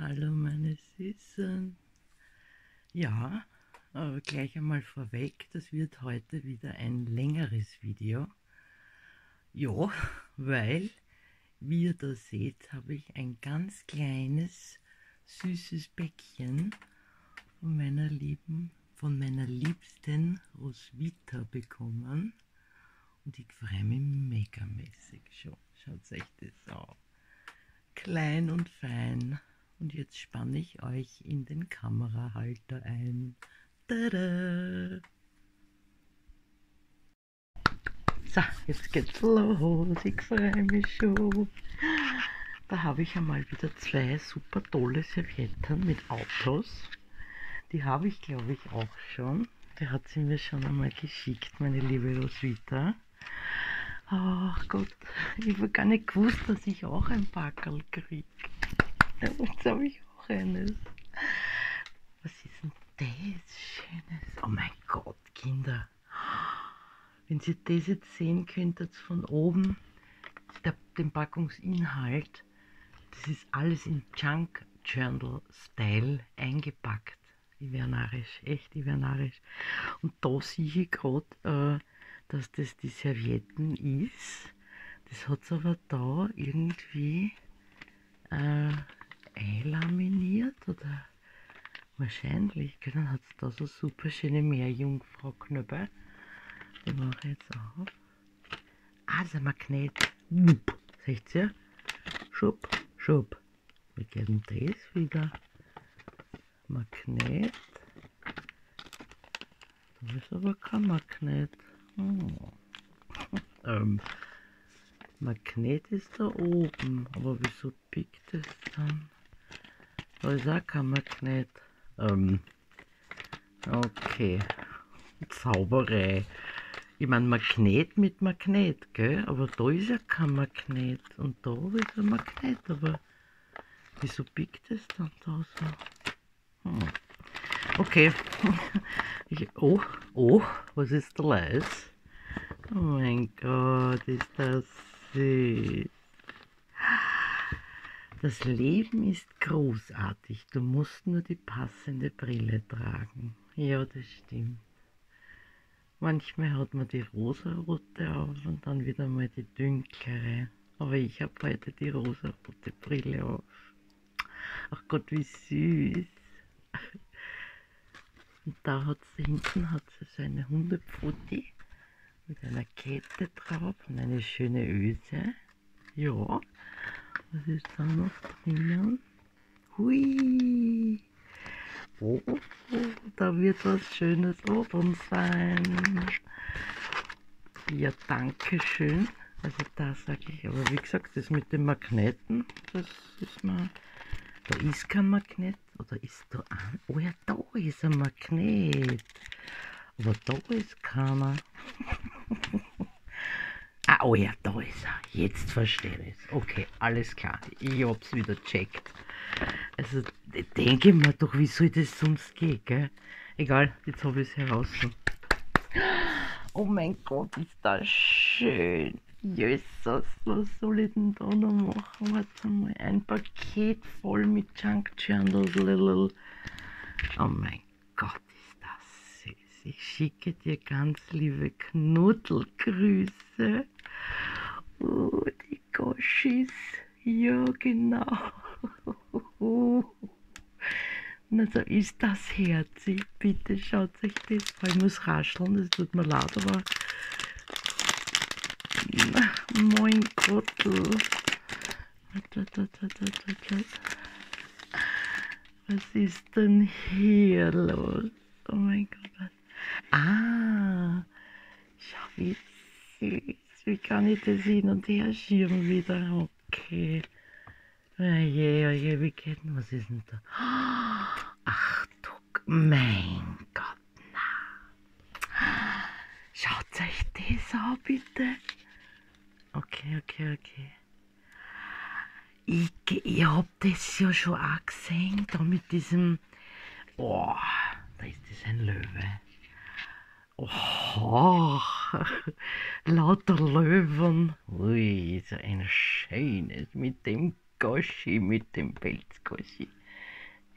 Hallo meine Süßen. Ja, gleich einmal vorweg, das wird heute wieder ein längeres Video. Ja, weil, wie ihr da seht, habe ich ein ganz kleines, süßes Bäckchen von meiner liebsten Roswitha bekommen. Und ich freue mich megamäßig schon. Schaut euch das an. Klein und fein. Und jetzt spanne ich euch in den Kamerahalter ein. Tada! So, jetzt geht's los. Ich freue mich schon. Da habe ich einmal wieder zwei super tolle Servietten mit Autos. Die habe ich, glaube ich, auch schon. Die hat sie mir schon einmal geschickt, meine liebe Roswitha. Ach Gott, ich habe gar nicht gewusst, dass ich auch ein Packerl kriege. Jetzt habe ich auch eines. Was ist denn das Schönes? Oh mein Gott, Kinder. Wenn ihr das jetzt sehen könntet von oben, den Packungsinhalt, das ist alles in Junk Journal Style eingepackt. Ich werde narrisch, echt, ich werde narrisch. Und da sehe ich gerade, dass das die Servietten ist. Das hat es aber da irgendwie einlaminiert oder wahrscheinlich. Dann hat es da so super schöne Meerjungfrau-Knöpfe. Die mache ich jetzt auf. Ah, das ist ein Magnet. Seht ihr? Schub, schub. Wie geht denn das wieder? Magnet. Da ist aber kein Magnet. Magnet ist da oben. Aber wieso pickt es dann? Da ist auch kein Magnet. Okay. Zauberei. Ich meine Magnet mit Magnet, gell? Aber da ist ja kein Magnet. Und da ist ein Magnet. Aber wieso pickt es dann da so? Okay. Oh, was ist da los? Oh mein Gott, ist das süß. Das Leben ist großartig. Du musst nur die passende Brille tragen. Ja, das stimmt. Manchmal hat man die rosarote auf und dann wieder mal die dunklere. Aber ich habe heute die rosarote Brille auf. Ach Gott, wie süß. Und da hat sie hinten so eine Hundepfote mit einer Kette drauf und eine schöne Öse. Ja, was ist da noch drinnen? Hui! Oh, da wird was Schönes oben sein. Ja, danke schön. Also da sage ich, aber wie gesagt, das mit den Magneten, das ist mir, da ist kein Magnet, oder ist da ein? Oh ja, da ist ein Magnet, aber da ist keiner. Ah, oh ja, da ist er. Jetzt verstehe ich es. Okay, alles klar. Ich hab's wieder checkt. Also, denke mir doch, wie soll das sonst gehen, gell? Egal, jetzt habe ich es heraus. Oh mein Gott, ist das schön. Jesus, was soll ich denn da noch machen? Warte mal, ein Paket voll mit Junk Journals. Oh mein Gott, ist das süß. Ich schicke dir ganz liebe Knuddelgrüße. Oh, die Goschis. Ja, genau. Na, so ist das herzig. Bitte schaut euch das an. Ich muss rascheln, das tut mir leid, aber. Mein Gott. Was ist denn hier los? Oh mein Gott. Ah, schau wie süß. Wie kann ich das hin und her schieben wieder? Okay. Oje, wie geht denn? Was ist denn da? Ach du, mein Gott, na. Schaut euch das an, bitte. Okay. Ich hab das ja schon auch gesehen, da mit diesem. Oh, da ist das ein Löwe. Oh, lauter Löwen. Ui, so ein schönes mit dem Goschi, mit dem Pelzgoschi.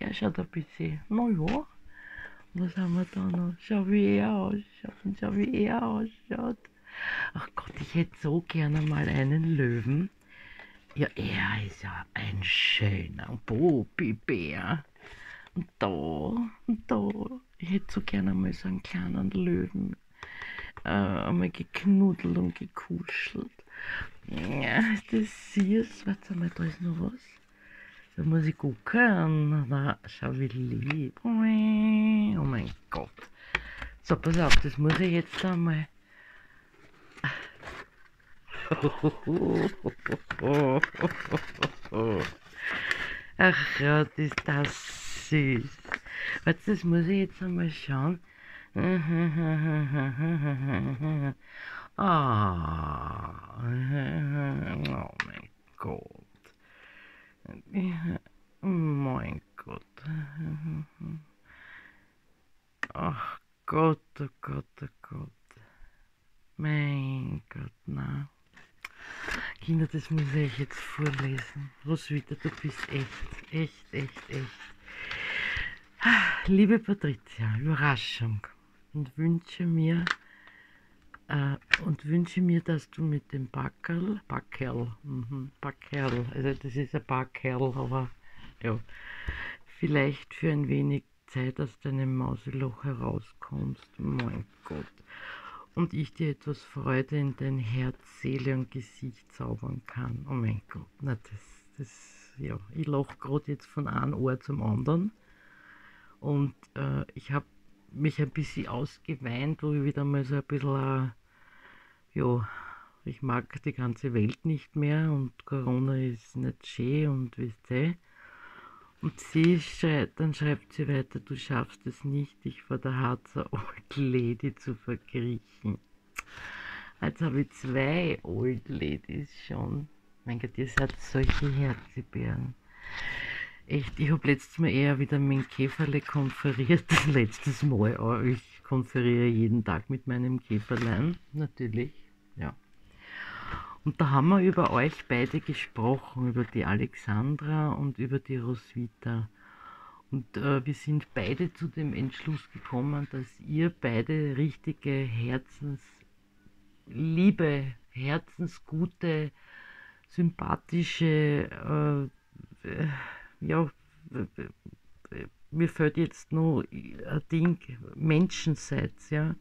Er schaut ein bisschen, naja, was haben wir da noch? Schau, wie er ausschaut und schau, wie er ausschaut. Ach Gott, ich hätte so gerne mal einen Löwen. Ja, er ist ja ein schöner Bobibär. Und da. Ich hätte so gerne mal so einen kleinen Löwen einmal geknuddelt und gekuschelt. Ja, ist das süß? Warte mal, da ist noch was. Da muss ich gucken. Na, schau wie lieb. Oh mein Gott. So, pass auf, das muss ich jetzt einmal. Ach ja, ist das süß. Warte, das muss ich jetzt einmal schauen. Ah, oh mein Gott. Mein Gott. Ach Gott, oh Gott, oh Gott. Mein Gott, na. Kinder, das muss ich jetzt vorlesen. Roswitha, du bist echt. Liebe Patricia, Überraschung. Und wünsche mir, dass du mit dem Backerl, also das ist ein Backerl, aber ja, vielleicht für ein wenig Zeit aus deinem Mauseloch herauskommst. Mein Gott. Und ich dir etwas Freude in dein Herz, Seele und Gesicht zaubern kann. Oh mein Gott, na ja, ich lache gerade jetzt von einem Ohr zum anderen. Und ich habe mich ein bisschen ausgeweint, wo ich wieder mal so ein bisschen, ja, ich mag die ganze Welt nicht mehr und Corona ist nicht schön und wisst ihr. Und dann schreibt sie weiter, du schaffst es nicht, dich vor der Harzer Old Lady zu verkriechen. Jetzt habe ich 2 Old Ladies schon. Mein Gott, ihr seid solche Herzibären. Echt, ich habe letztes Mal eher wieder mit dem Käferle konferiert. Letztes Mal, aber ich konferiere jeden Tag mit meinem Käferlein, natürlich, ja. Und da haben wir über euch beide gesprochen, über die Alexandra und über die Roswitha. Und wir sind beide zu dem Entschluss gekommen, dass ihr beide richtige herzensliebe, herzensgute, sympathische, ja, mir fällt jetzt noch ein Ding, Menschen seid, ja.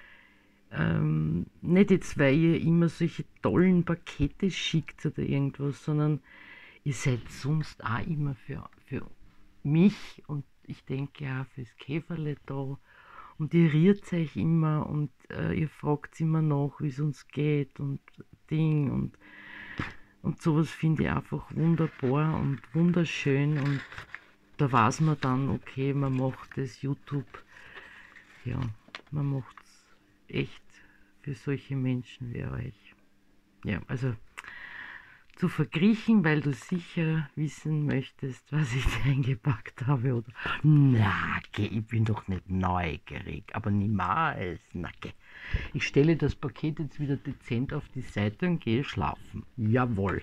Nicht jetzt, weil ihr immer solche tollen Pakete schickt oder irgendwas, sondern ihr seid sonst auch immer für mich und ich denke auch fürs Käferle da und ihr rührt euch immer und ihr fragt immer nach, wie es uns geht und Ding und sowas finde ich einfach wunderbar und wunderschön und da weiß man dann, okay, man macht das YouTube, ja, man macht es echt für solche Menschen wie euch. Ja, also zu verkriechen, weil du sicher wissen möchtest, was ich dir eingepackt habe, oder? Na, ich bin doch nicht neugierig, aber niemals. Na, ich stelle das Paket jetzt wieder dezent auf die Seite und gehe schlafen. Jawohl.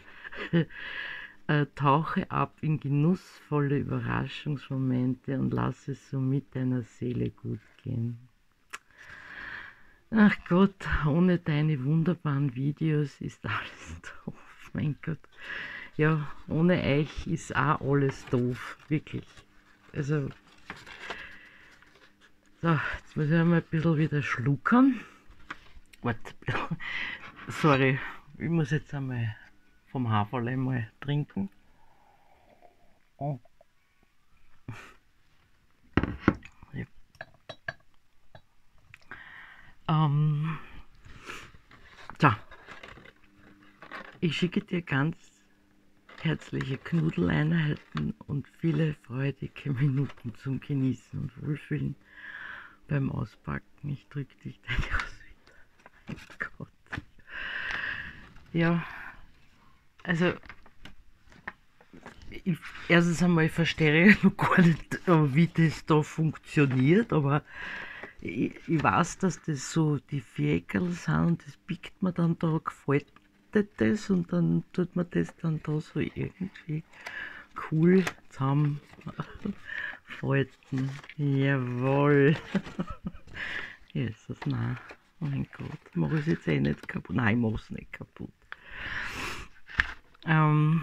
Tauche ab in genussvolle Überraschungsmomente und lass es so mit deiner Seele gut gehen. Ach Gott, ohne deine wunderbaren Videos ist alles doof. Mein Gott. Ja, ohne euch ist auch alles doof. Wirklich. Also. So, jetzt muss ich einmal ein bisschen wieder schluckern. Warte. Sorry, ich muss jetzt einmal vom Haferl mal trinken. Oh. Ja. So. Ich schicke dir ganz herzliche Knuddeleinheiten und viele freudige Minuten zum Genießen und Wohlfühlen beim Auspacken. Ich drücke dich deine Roswitha. Mein Gott. Ja, also erstens einmal verstehe ich noch gar nicht, wie das da funktioniert, aber ich weiß, dass das so die Viereckerl sind und das biegt man dann da, gefaltet das und dann tut man das dann da so irgendwie cool zusammen falten. Jawohl. Jesus, nein. Oh mein Gott, mach ich es jetzt eh nicht kaputt. Nein, ich mach es nicht kaputt. Ja.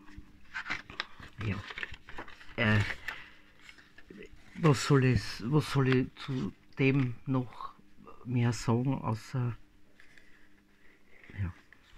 Was soll ich zu dem noch mehr sagen, außer ja.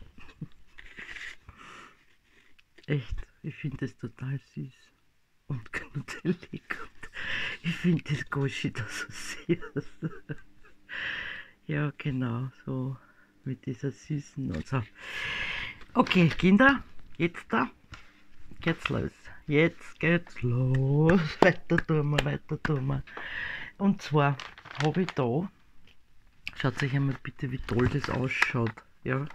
Echt, ich finde es total süß und knuddelig und ich finde das Goschi da so süß. Ja, genau, so mit dieser süßen und so. Okay, Kinder, jetzt da geht's los. Jetzt geht's los. Weiter tun wir, weiter tun wir. Und zwar habe ich da, schaut euch einmal bitte, wie toll das ausschaut. Ja.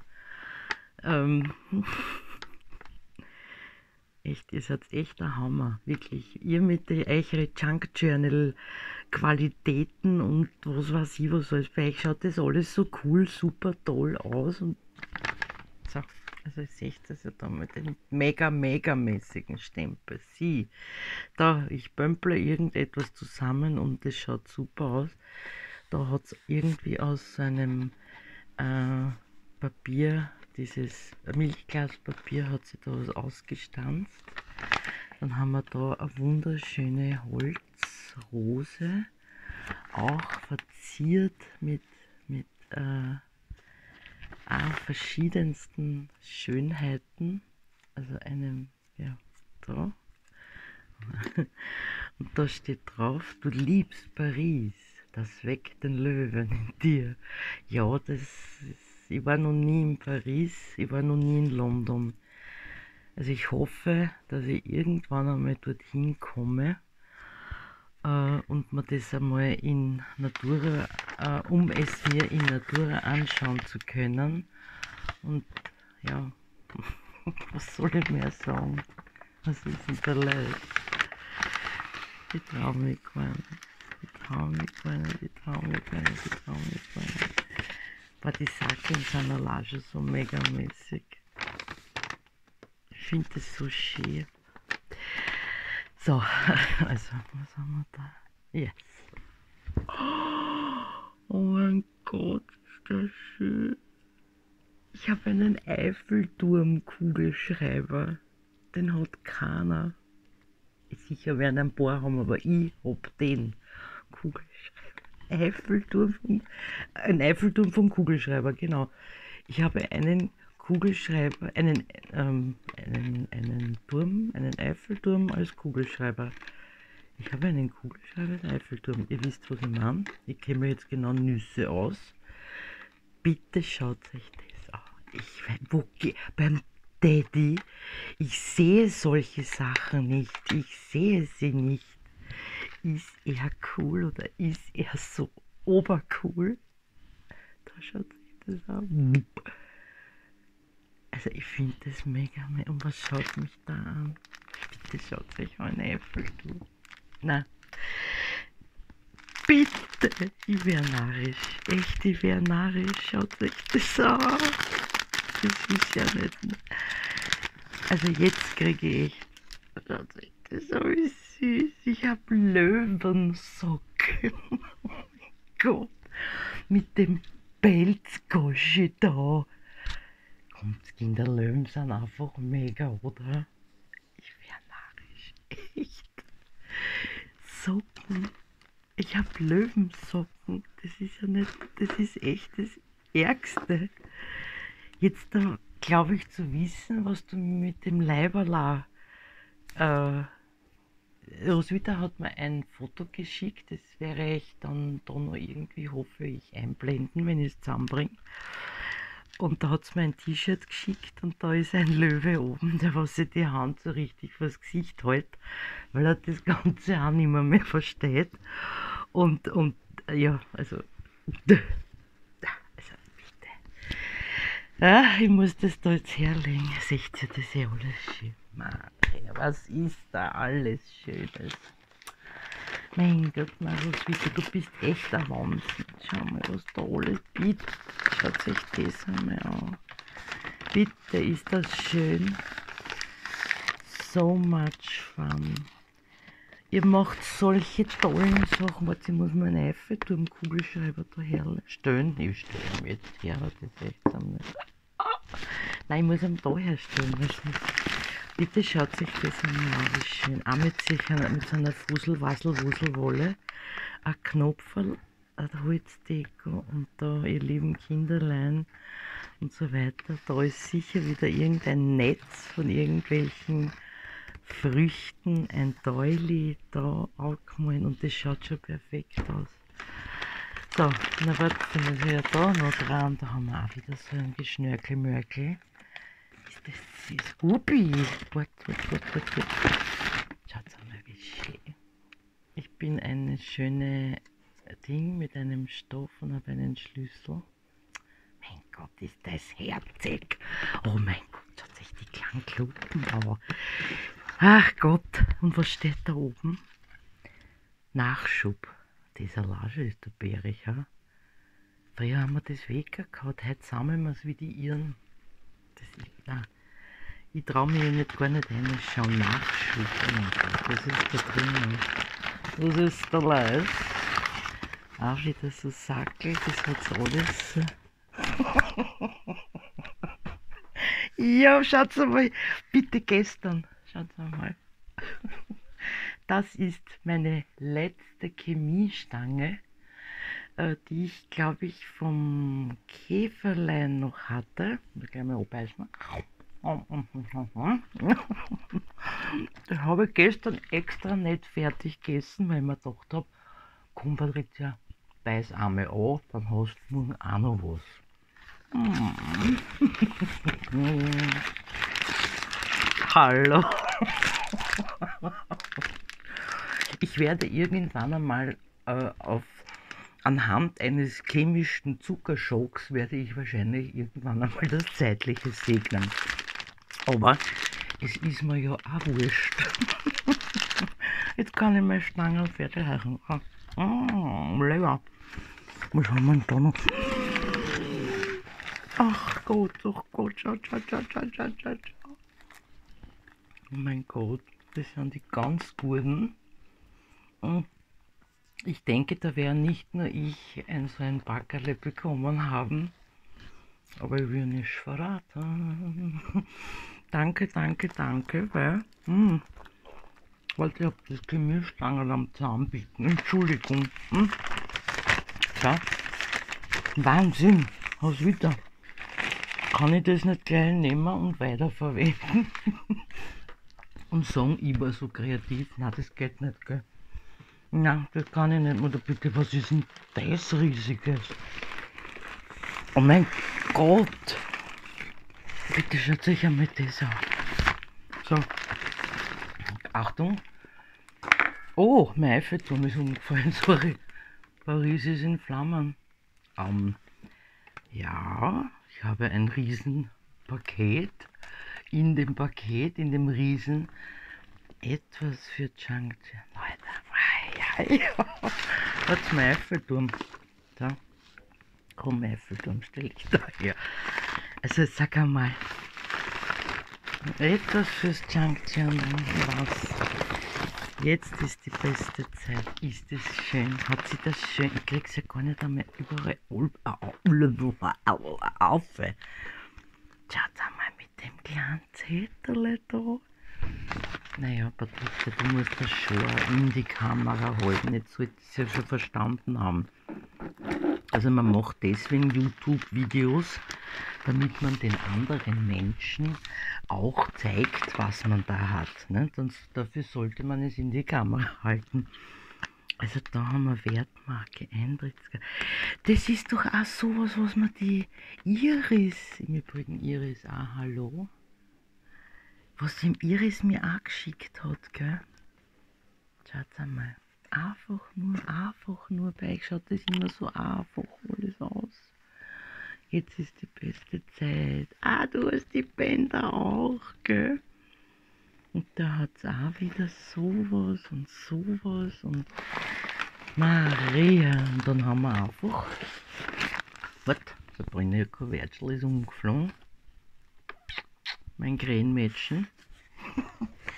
Echt, ihr seid echt ein Hammer, wirklich. Ihr mit eure Junk Journal Qualitäten und was weiß ich was alles. Bei euch schaut das alles so cool, super toll aus. Und so, also ich sehe das ja da mit dem mega mäßigen Stempel. Sie, da, ich pömple irgendetwas zusammen und das schaut super aus. Da hat es irgendwie aus einem Papier, dieses Milchglaspapier, hat sich da was ausgestanzt. Dann haben wir da eine wunderschöne Holzrose, auch verziert mit verschiedensten Schönheiten. Also einem, ja, da. Und da steht drauf, du liebst Paris, das weckt den Löwen in dir. Ja, ich war noch nie in Paris, ich war noch nie in London. Also ich hoffe, dass ich irgendwann einmal dorthin komme und mir das einmal in Natura, um es mir in Natura anschauen zu können. Und ja, was soll ich mehr sagen? Was ist denn da leid? Die Traumigweine, die Traumigweine, die Traumigweine, die Traumigweine. Aber die Sachen sind allein schon so megamäßig. Ich finde das so schön. So, also, was haben wir da? Yes. Oh mein Gott, ist das schön. Ich habe einen Eiffelturm-Kugelschreiber. Den hat keiner. Sicher werden ein paar haben, aber ich hab den Kugelschreiber. Ein Eiffelturm vom Kugelschreiber, genau. Ich habe einen Kugelschreiber, einen Turm, einen Eiffelturm als Kugelschreiber. Ich habe einen Kugelschreiber als Eiffelturm. Ihr wisst, was ich meine. Ich kenne mir jetzt genau Nüsse aus. Bitte schaut euch das an. Beim Daddy, ich sehe solche Sachen nicht. Ich sehe sie nicht. Ist er cool oder ist er so obercool? Da schaut sich das an. Also ich finde das mega. Und was schaut mich da an? Bitte schaut euch einen Eiffelturm. Na, bitte, ich wäre narrisch. Echt, ich wäre narrisch. Schaut euch das an. Das ist ja nicht. Also jetzt kriege ich. Schaut euch das an, wie süß. Ich habe Löwensocken. Oh mein Gott. Mit dem Pelzgoschi da. Kommt, Kinder, Löwen sind einfach mega, oder? Ich wäre narrisch. Echt. Socken. Ich habe Löwensocken. Das ist ja nicht. Das ist echt das Ärgste. Jetzt glaube ich zu wissen, was du mit dem Leiberla. Roswitha hat mir ein Foto geschickt, das werde ich dann da noch irgendwie, hoffe ich, einblenden, wenn ich es zusammenbringe. Und da hat es mir ein T-Shirt geschickt und da ist ein Löwe oben, der was sich die Hand so richtig vors Gesicht hält, weil er das Ganze auch nicht mehr versteht. Und ja, also bitte. Ja, ich muss das da jetzt herlegen. Seht ihr das ja alles schön? Maria, was ist da alles Schönes? Mein Gott, Roswitha, du bist echt ein Wahnsinn. Schau mal, was da alles bietet. Schaut euch das einmal an. Bitte, ist das schön. so much fun. Ihr macht solche tollen Sachen. Warte, ich muss mir einen Eiffelturm-Kugelschreiber da herstellen. Ich stelle ihn jetzt her, aber das ist echt nicht. Nein, ich muss ihn da herstellen. Bitte schaut sich das einmal an, wie schön. Auch mit so einer Fusel-Wassel-Wuselwolle. Ein Knopferl, eine Holzdeko und da ihr lieben Kinderlein und so weiter. Da ist sicher wieder irgendein Netz von irgendwelchen Früchten, ein Doily da angemalt und das schaut schon perfekt aus. So, na warte, dann ist ja da noch dran, da haben wir auch wieder so ein Geschnörkel-Mörkel. Ist das süß? Ubi! Wart. Schaut mal, wie schön. Ich bin eine schöne Ding mit einem Stoff und habe einen Schlüssel. Mein Gott, ist das herzig. Oh mein Gott, schaut sich die kleinen Klumpen an. Ach Gott, und was steht da oben? Nachschub. Die Salage ist der bärig, ha? Früher haben wir das Wecker gehabt, heute sammeln wir es wie die Iren. Ich traue mich nicht gar nicht reinschauen. Nachschub. Was ist da drin? Was ist da los? Auch wieder so Sackel, das hat's alles. Ja, schaut mal, bitte gestern. Schaut mal. Das ist meine letzte Chemiestange, die ich, glaube ich, vom Käferlein noch hatte. Ich gleich mal abbeißen. Das habe ich gestern extra nicht fertig gegessen, weil ich mir gedacht habe, komm Patricia, beiß einmal an, dann hast du morgen auch noch was. Hallo. Ich werde irgendwann einmal anhand eines chemischen Zuckerschocks werde ich wahrscheinlich irgendwann einmal das Zeitliche segnen. Aber es ist mir ja auch wurscht. Jetzt kann ich meine Stange fertig machen. Lecker. Was haben wir denn da noch? Ach Gott, schau. Oh mein Gott, das sind die ganz guten. Ich denke, da wäre nicht nur ich so ein Backerle bekommen haben, aber ich will nicht verraten. Danke, weil, wollte ich hab das Gemüsestangerl am Zaun bieten. Entschuldigung. So. Wahnsinn, was wieder. Kann ich das nicht gleich nehmen und weiterverwenden? Und sagen, ich war so kreativ. Nein, das geht nicht, gell? Nein, das kann ich nicht. Oder bitte, was ist denn das Riesiges? Oh mein Gott! Bitte schaut euch einmal das an. So. Achtung. Oh, mein Eiffelturm ist umgefallen, sorry. Paris ist in Flammen. Ja, ich habe ein Riesenpaket. In dem Paket, in dem Riesen, etwas für Changjian. Leute, was mein Eiffelturm? Da. Komm, Eiffelturm, stell ich da her. Also sag einmal, etwas fürs Changjian, was? Jetzt ist die beste Zeit. Ist es schön? Hat sie das schön? Ich krieg's ja gar nicht einmal überall auf. Schaut einmal mit dem kleinen Zettel da. Naja, Patricia, du musst das schon in die Kamera halten. Jetzt sollte ich es ja schon verstanden haben. Also man macht deswegen YouTube-Videos, damit man den anderen Menschen auch zeigt, was man da hat. Ne? Dafür sollte man es in die Kamera halten. Also da haben wir Wertmarke, Eintrittskarte. Das ist doch auch sowas, was man die Iris, im Übrigen Iris, hallo, was dem Iris mir auch geschickt hat, gell? Schaut einmal. Einfach nur bei euch schaut das immer so einfach alles aus. Jetzt ist die beste Zeit. Du hast die Bänder auch, gell? Und da hat es auch wieder sowas und Maria. Und dann haben wir einfach. Warte, der Brenner ist umgeflogen. Mein Krähenmädchen.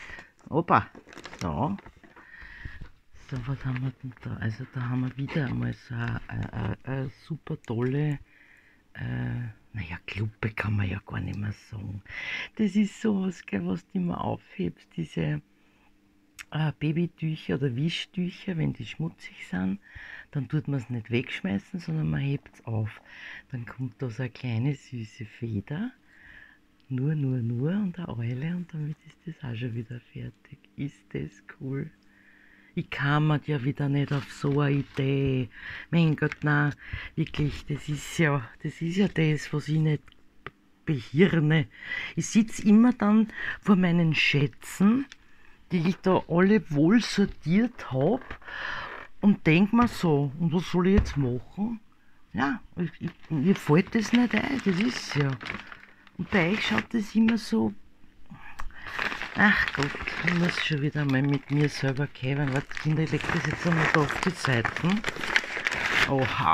Opa. So. So, was haben wir denn da? Also da haben wir wieder einmal so eine super tolle, naja, Kluppe kann man ja gar nicht mehr sagen. Das ist sowas, gell, was du immer aufhebst, diese Babytücher oder Wischtücher, wenn die schmutzig sind, dann tut man es nicht wegschmeißen, sondern man hebt es auf. Dann kommt da so eine kleine süße Feder, nur und eine Eule und damit ist das auch schon wieder fertig. Ist das cool? Ich kam mir ja wieder nicht auf so eine Idee. Mein Gott, nein, wirklich, das ist ja das, was ich nicht behirne. Ich sitze immer dann vor meinen Schätzen, die ich da alle wohl sortiert habe und denke mir so, und was soll ich jetzt machen? Ja, mir fällt das nicht ein, das ist ja. Und bei euch schaut das immer so. Ach Gott, ich muss schon wieder mal mit mir selber kämen. Warte, Kinder, ich leg das jetzt einmal da auf die Seiten. Oha.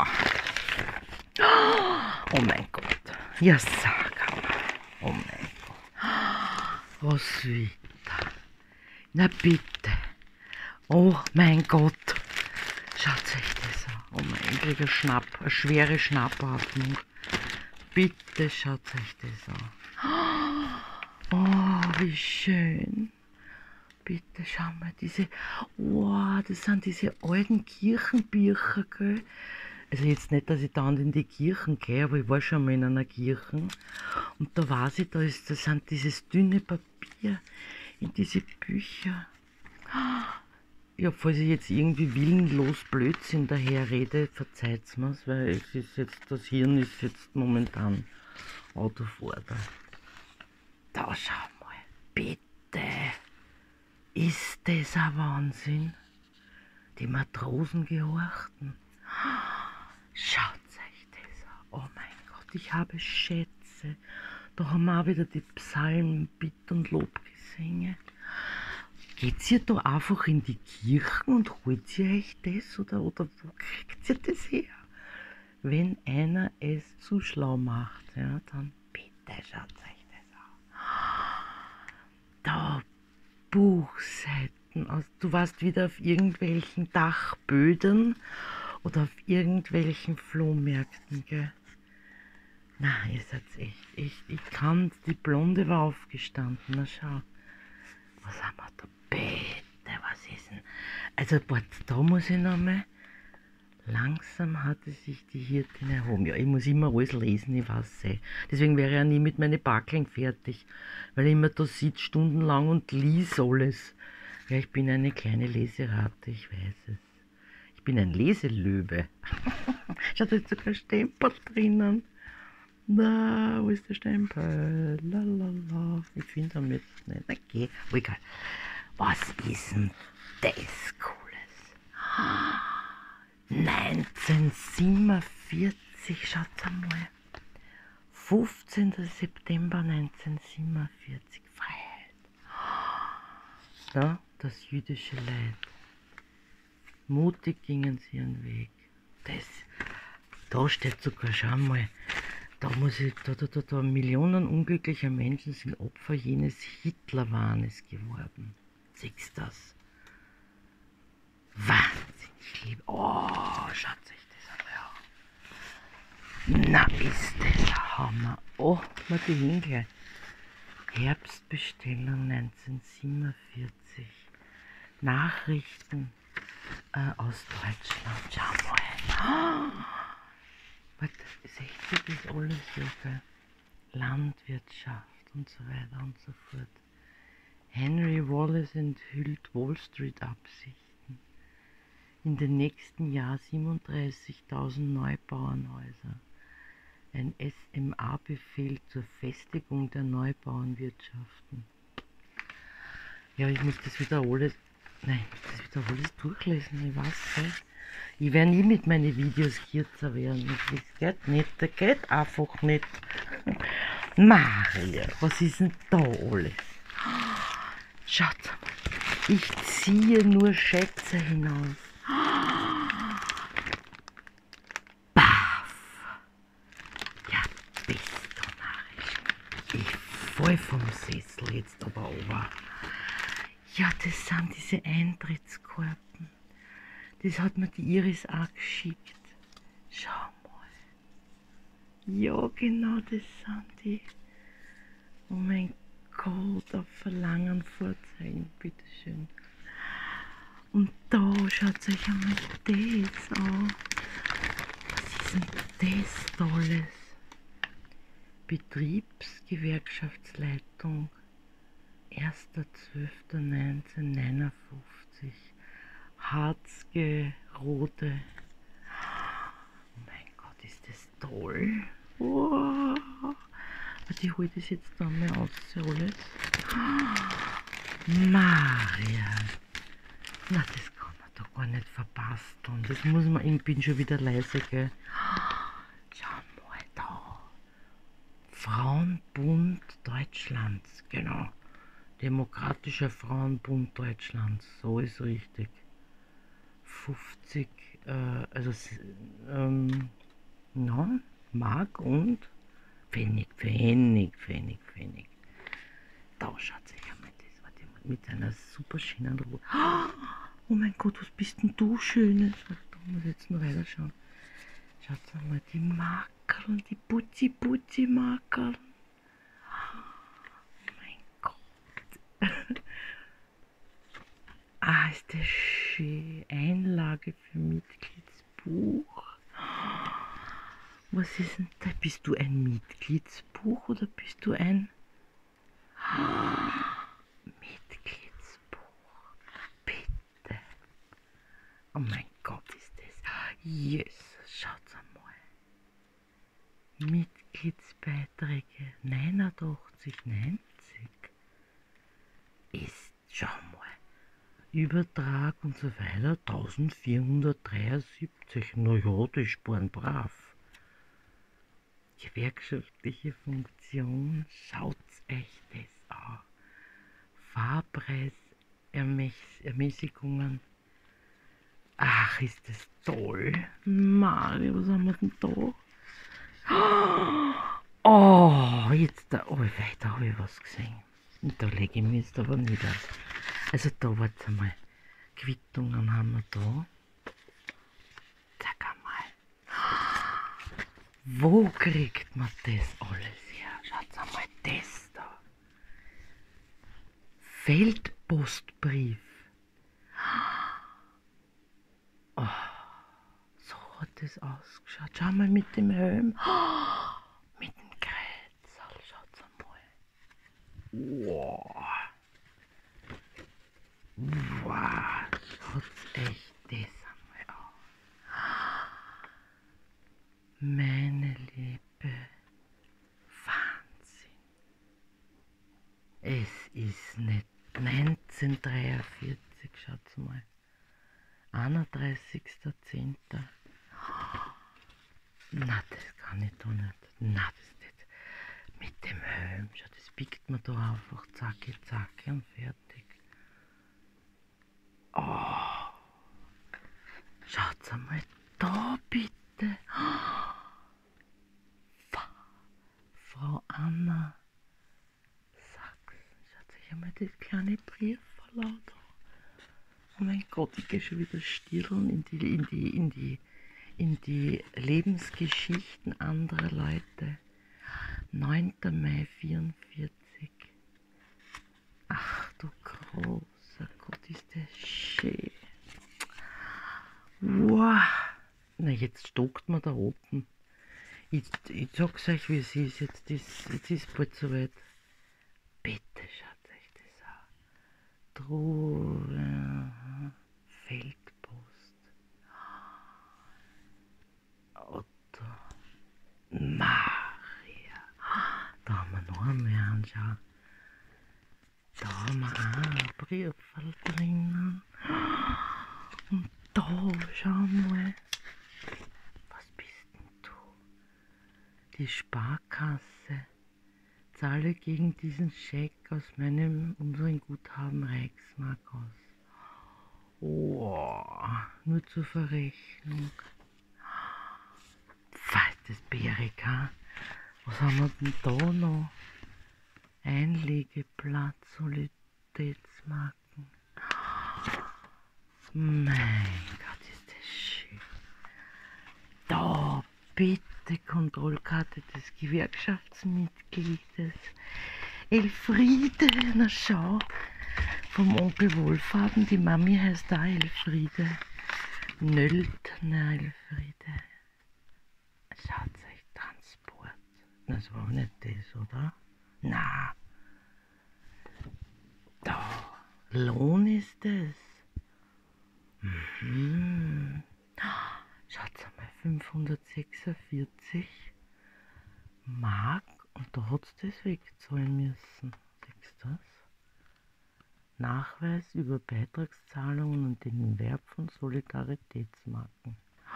Oh mein Gott. Ja, sag mal. Oh mein Gott. Was wieder? Na bitte. Oh mein Gott. Schaut euch das an. Oh mein, ich kriege eine schwere Schnappatmung. Bitte schaut euch das an. Oh, wie schön. Bitte schau mal, das sind diese alten Kirchenbücher, gell? Also jetzt nicht, dass ich dauernd in die Kirchen gehe, aber ich war schon mal in einer Kirche. Und da weiß ich, das sind dieses dünne Papier in diese Bücher. Ja, falls ich jetzt irgendwie willenlos Blödsinn daher rede, verzeiht's mir's, weil es ist jetzt, das Hirn ist jetzt momentan out of order. Da schau mal, bitte. Ist das ein Wahnsinn? Die Matrosen gehorchten. Schaut euch das an. Oh mein Gott, ich habe Schätze. Da haben wir auch wieder die Psalmen, Bitt und Lobgesänge. Geht ihr da einfach in die Kirchen und holt ihr euch das? Oder wo kriegt ihr das her? Wenn einer es zu schlau macht, ja, dann bitte schaut euch das an. Da Buchseiten, du warst wieder auf irgendwelchen Dachböden oder auf irgendwelchen Flohmärkten, gell? Na, ihr seid echt, ich kann, die Blonde war aufgestanden, na schau. Was haben wir da? Bitte, was ist denn? Also, da muss ich noch mal. Langsam hatte sich die Hirtin erhoben. Ja, ich muss immer alles lesen, ich weiß es. Deswegen wäre ich ja nie mit meinen Backeln fertig, weil ich immer da sitze stundenlang und lies alles. Ja, ich bin eine kleine Leseratte, ich weiß es. Ich bin ein Leselöwe. Schaut, da ist sogar ein Stempel drinnen. Na, wo ist der Stempel? Lalala. Ich finde ihn jetzt nicht. Okay, egal. Was ist denn das Cooles? 1947, schaut einmal. 15. September 1947, Freiheit. Ja, das jüdische Leid. Mutig gingen sie ihren Weg. Da steht sogar, schau mal, da Millionen unglücklicher Menschen sind Opfer jenes Hitlerwahnes geworden. Siehst du das? Wahnsinnig lieb. Oh, schaut euch das an. Na, ist das ein Hammer. Oh, mal die Hinkel. Herbstbestellung 1947. Nachrichten aus Deutschland. Schau mal. Was, 60 ist alles so, gell? Landwirtschaft und so weiter und so fort. Henry Wallace enthüllt Wall Street Absichten. In den nächsten Jahr 37.000 Neubauernhäuser. Ein SMA-Befehl zur Festigung der Neubauernwirtschaften. Ja, ich muss das wieder alles durchlesen, ich weiß nicht. Ich werde nie mit meinen Videos kürzer werden. Das geht nicht, das geht einfach nicht. Maria, was ist denn da alles? Schaut mal, ich ziehe nur Schätze hinaus. Baff! Ja, bist du narrisch. Ich fall vom Sessel jetzt aber over. Ja, das sind diese Eintrittskarten. Das hat mir die Iris auch geschickt. Schau mal. Ja, genau, das sind die. Oh mein Gott, auf Verlangen vorzeigen, bitteschön. Und da schaut euch einmal das an. Was ist denn das Tolles? Betriebsgewerkschaftsleitung 1.12.1959. Harzgerode. Oh mein Gott, ist das toll. Wow. Ich hole das jetzt da mal aus, alles. Maria. Na, das kann man doch gar nicht verbasteln. Das muss man, ich bin schon wieder leise, gell. Schau mal da. Frauenbund Deutschlands, genau. Demokratischer Frauenbund Deutschlands, so ist richtig. 50, also, ja, Mark und Pfennig. Da schaut sich einmal das, warte mal, mit einer super schönen Rot. Oh mein Gott, was bist denn du Schönes? Da muss ich jetzt noch weiter schauen. Schaut einmal, die Makeln, die Putzi-Makeln. Oh mein Gott. Ah, ist das schön. Einlage für Mitgliedsbuch. Was ist denn da? Bist du ein Mitgliedsbuch oder bist du ein Mitgliedsbuch? Bitte. Oh mein Gott, ist das. Jesus, schaut's einmal. Mitgliedsbeiträge 89,90 ist, schau mal. Übertrag und so weiter 1473. Naja, die sparen brav. Gewerkschaftliche Funktion, schaut's euch das an. Fahrpreisermäßigungen. Ach, ist das toll. Mario, was haben wir denn da? Oh, jetzt da, oh, weiter habe ich was gesehen. Und da lege ich mich jetzt aber nieder. Also da, warte mal. Quittungen haben wir da. Sag einmal. Wo kriegt man das alles her? Schaut einmal das da. Feldpostbrief. Oh, so hat das ausgeschaut. Schau mal mit dem Helm. Mit dem Kreuzerl. Schaut einmal. Wow. Wow. Schaut's echt das einmal an. Meine Liebe. Wahnsinn. Es ist nicht 1943, schaut's mal. 31.10. Na, das kann ich doch nicht. Na, das ist nicht. Mit dem Helm, schau, das biegt man da einfach zacki und fertig. Oh. Schaut's einmal da bitte. Frau Anna Sachsen, schaut sich einmal das kleine Briefverlaut an. Oh mein Gott, ich gehe schon wieder stirren in die Lebensgeschichten anderer Leute. 9. Mai 44. Ach du großer Gott, ist das schön. Wow. Na, jetzt stockt man da oben. Ich sag's euch, wie es ist. Jetzt ist bald soweit. Bitte schaut euch das an. Feldpost. Otto. Maria. Da haben wir noch einmal anschauen. Da haben wir auch ein Briefel drinnen. Und da, schau mal. Was bist denn du? Die Sparkasse. Zahle gegen diesen Scheck aus unserem Guthaben Reichsmark aus. Oh, nur zur Verrechnung. Was ist das Berika? Was haben wir denn da noch? Einlegeplatz, Soliditätsmarken. Mein Gott, ist das schön. Da, bitte, Kontrollkarte des Gewerkschaftsmitgliedes. Elfriede, na schau, vom Onkel Wohlfaden, die Mami heißt da Elfriede. Nöldner Elfriede. Schaut euch, Transport. Das war nicht das, oder? Na. Da. Lohn ist es. Mhm. Schaut mal, 546 Mark und da hat es das wegzahlen müssen. Siehst du das? Nachweis über Beitragszahlungen und den Erwerb von Solidaritätsmarken.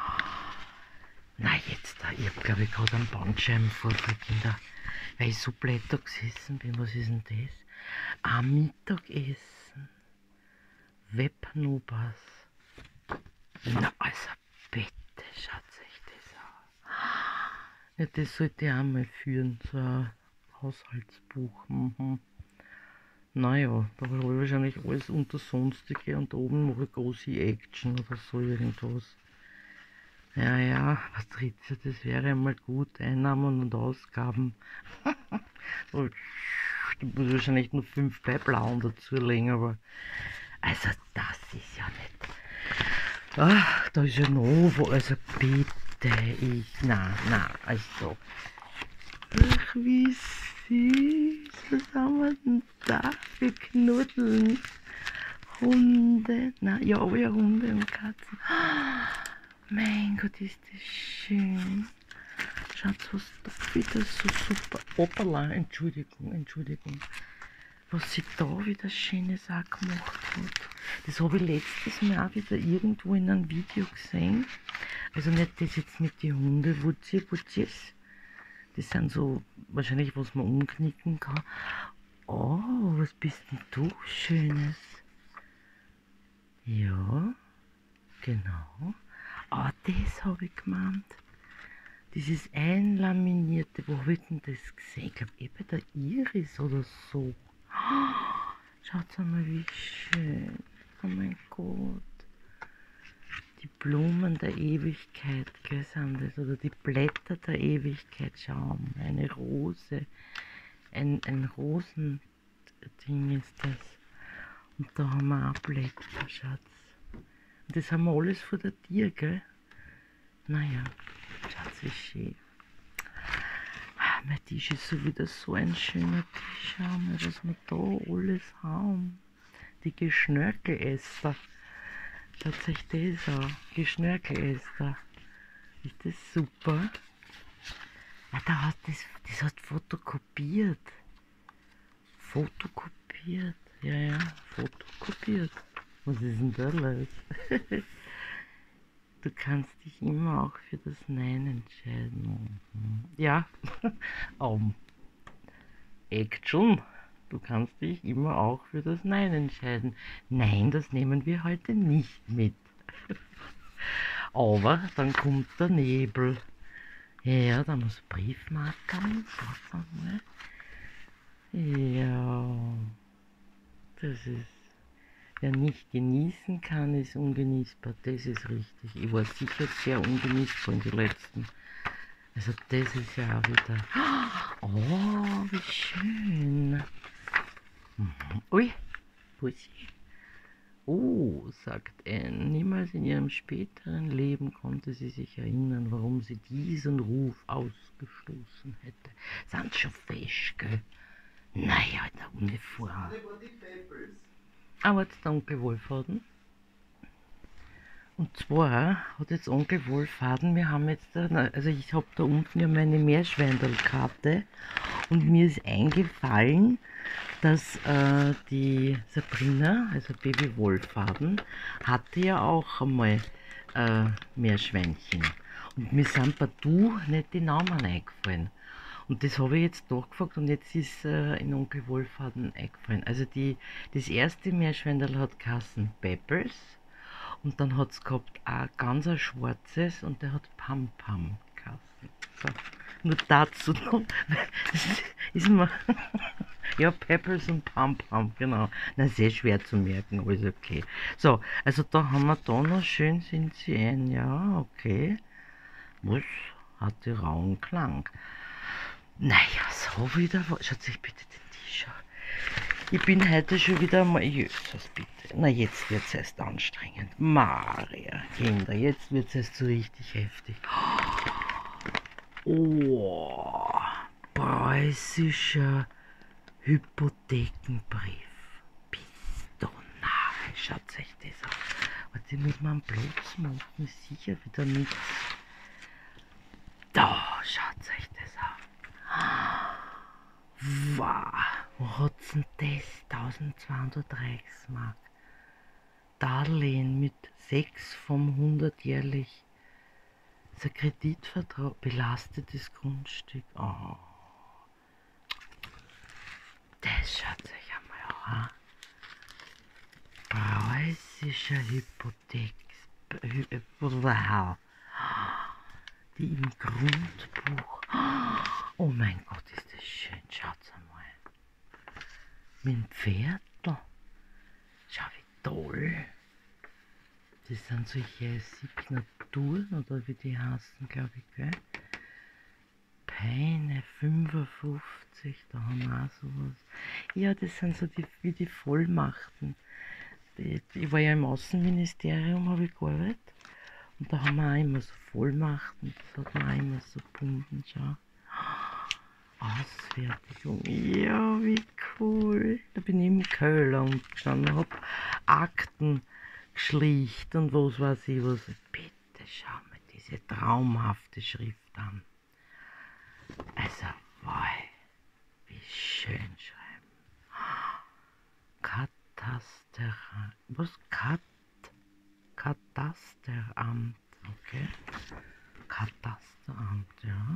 Na jetzt da, ich hab glaube ich gerade einen Bandscheibenvorfall, Kinder, weil ich so blöd da gesessen bin. Was ist denn das? Am Mittagessen. Webnubas. Na also bitte, schaut euch das an. Ja, das sollte ich auch mal führen, so ein Haushaltsbuch. Naja, da habe ich wahrscheinlich alles unter Sonstige und da oben mache ich große Action oder so irgendwas. Ja, Patricia, das wäre einmal gut. Einnahmen und Ausgaben. Ich muss wahrscheinlich nur 5 Beiblauen dazulegen, aber also das ist ja nicht. Ach, da ist ja Novo, also bitte, na, also. Ach, wie süß, was haben wir denn da für Knuddeln? Hunde, na, ja, Hunde und Katzen. Mein Gott, ist das schön. Schaut, was da wieder so super. Hoppala, Entschuldigung. Was sie da wieder Schönes auch gemacht hat. Das habe ich letztes Mal auch wieder irgendwo in einem Video gesehen. Also nicht das jetzt mit den Hunde-Wutzis. Das sind so wahrscheinlich, was man umknicken kann. Oh, was bist denn du Schönes? Ja, genau. Ah, das habe ich gemeint. Dieses Einlaminierte, wo habe ich denn das gesehen? Ich glaube, bei der Iris oder so. Schaut mal, wie schön. Oh mein Gott. Die Blumen der Ewigkeit, gell, sind das? Oder die Blätter der Ewigkeit. Schau mal, eine Rose. Ein Rosending ist das. Und da haben wir auch Blätter, Schatz. Und das haben wir alles vor der Tür, gell? Naja, Schatz, wie schön. Mein Tisch ist so wieder so ein schöner Tisch. Schau mal, was wir da alles haben. Die Geschnörkeläster. Schaut euch das an. Geschnörkeläster. Ist das super? Ja, das hat fotokopiert. Ja, fotokopiert. Was ist denn da los? Du kannst dich immer auch für das Nein entscheiden. Ja, Action. Du kannst dich immer auch für das Nein entscheiden. Nein, das nehmen wir heute nicht mit. Aber dann kommt der Nebel. Ja, da muss Briefmarken. Ja, das ist. Wer nicht genießen kann, ist ungenießbar. Das ist richtig. Ich war sicher sehr ungenießbar in den letzten. Also das ist ja auch wieder. Oh, wie schön. Ui, Pussy. Oh, sagt Anne, niemals in ihrem späteren Leben konnte sie sich erinnern, warum sie diesen Ruf ausgestoßen hätte. Sind schon fesch, gell? Naja, in der Uniform. Aber jetzt der Onkel Wohlfaden. Und zwar hat jetzt Onkel Wohlfaden, wir haben jetzt, also ich habe da unten ja meine Meerschweindelkarte und mir ist eingefallen, dass die Sabrina, also Baby Wohlfaden, hatte ja auch einmal Meerschweinchen. Und mir sind partout nicht die Namen eingefallen. Und das habe ich jetzt nachgefragt und jetzt ist in Onkel Wohlfaden eingefallen. Also das erste Meerschweinderl hat geheißen Peppers und dann hat es gehabt ein ganz ein schwarzes und der hat Pam Pam geheißen. So, nur dazu noch. Ist mir Ja, Peppers und Pam Pam, genau. Na, sehr schwer zu merken, aber ist okay. So, also da haben wir da noch schön sind sie ein, ja, okay. Was hat die rauen Klang? Naja, so wieder, schaut sich bitte den Tisch an. Ich bin heute schon wieder mal, Jesus bitte. Na, jetzt wird es erst anstrengend. Maria, Kinder, jetzt wird es erst so richtig heftig. Oh, preußischer Hypothekenbrief. Bist du narr, schaut euch das an. Warte, mit meinem Platz machen sicher wieder nichts. Da, schaut euch das an. Wow, wo hat's denn das? 1200 Reichsmark. Darlehen mit 6 vom 100 jährlich. Das ist ein Kreditvertrag, belastetes Grundstück. Oh. Das schaut euch einmal an. Preußischer Hypothek. Die im Grundbuch. Oh mein Gott, ist das schön. Schaut's einmal. Mit dem Pferdl. Schau, wie toll. Das sind solche Signaturen oder wie die heißen, glaube ich, gell? Peine 55, da haben wir auch sowas. Ja, das sind so die, wie die Vollmachten. Ich war ja im Außenministerium, habe ich gearbeitet. Und da haben wir auch immer so Vollmachten, das hat man auch immer so gebunden, schau. Ausfertigung, ja, wie cool. Da bin ich im Köhler umgestanden, hab Akten geschlicht und was weiß ich was. Bitte schau mal diese traumhafte Schrift an. Also, wow, wie schön schreiben. Katasteramt, okay. Katasteramt, ja.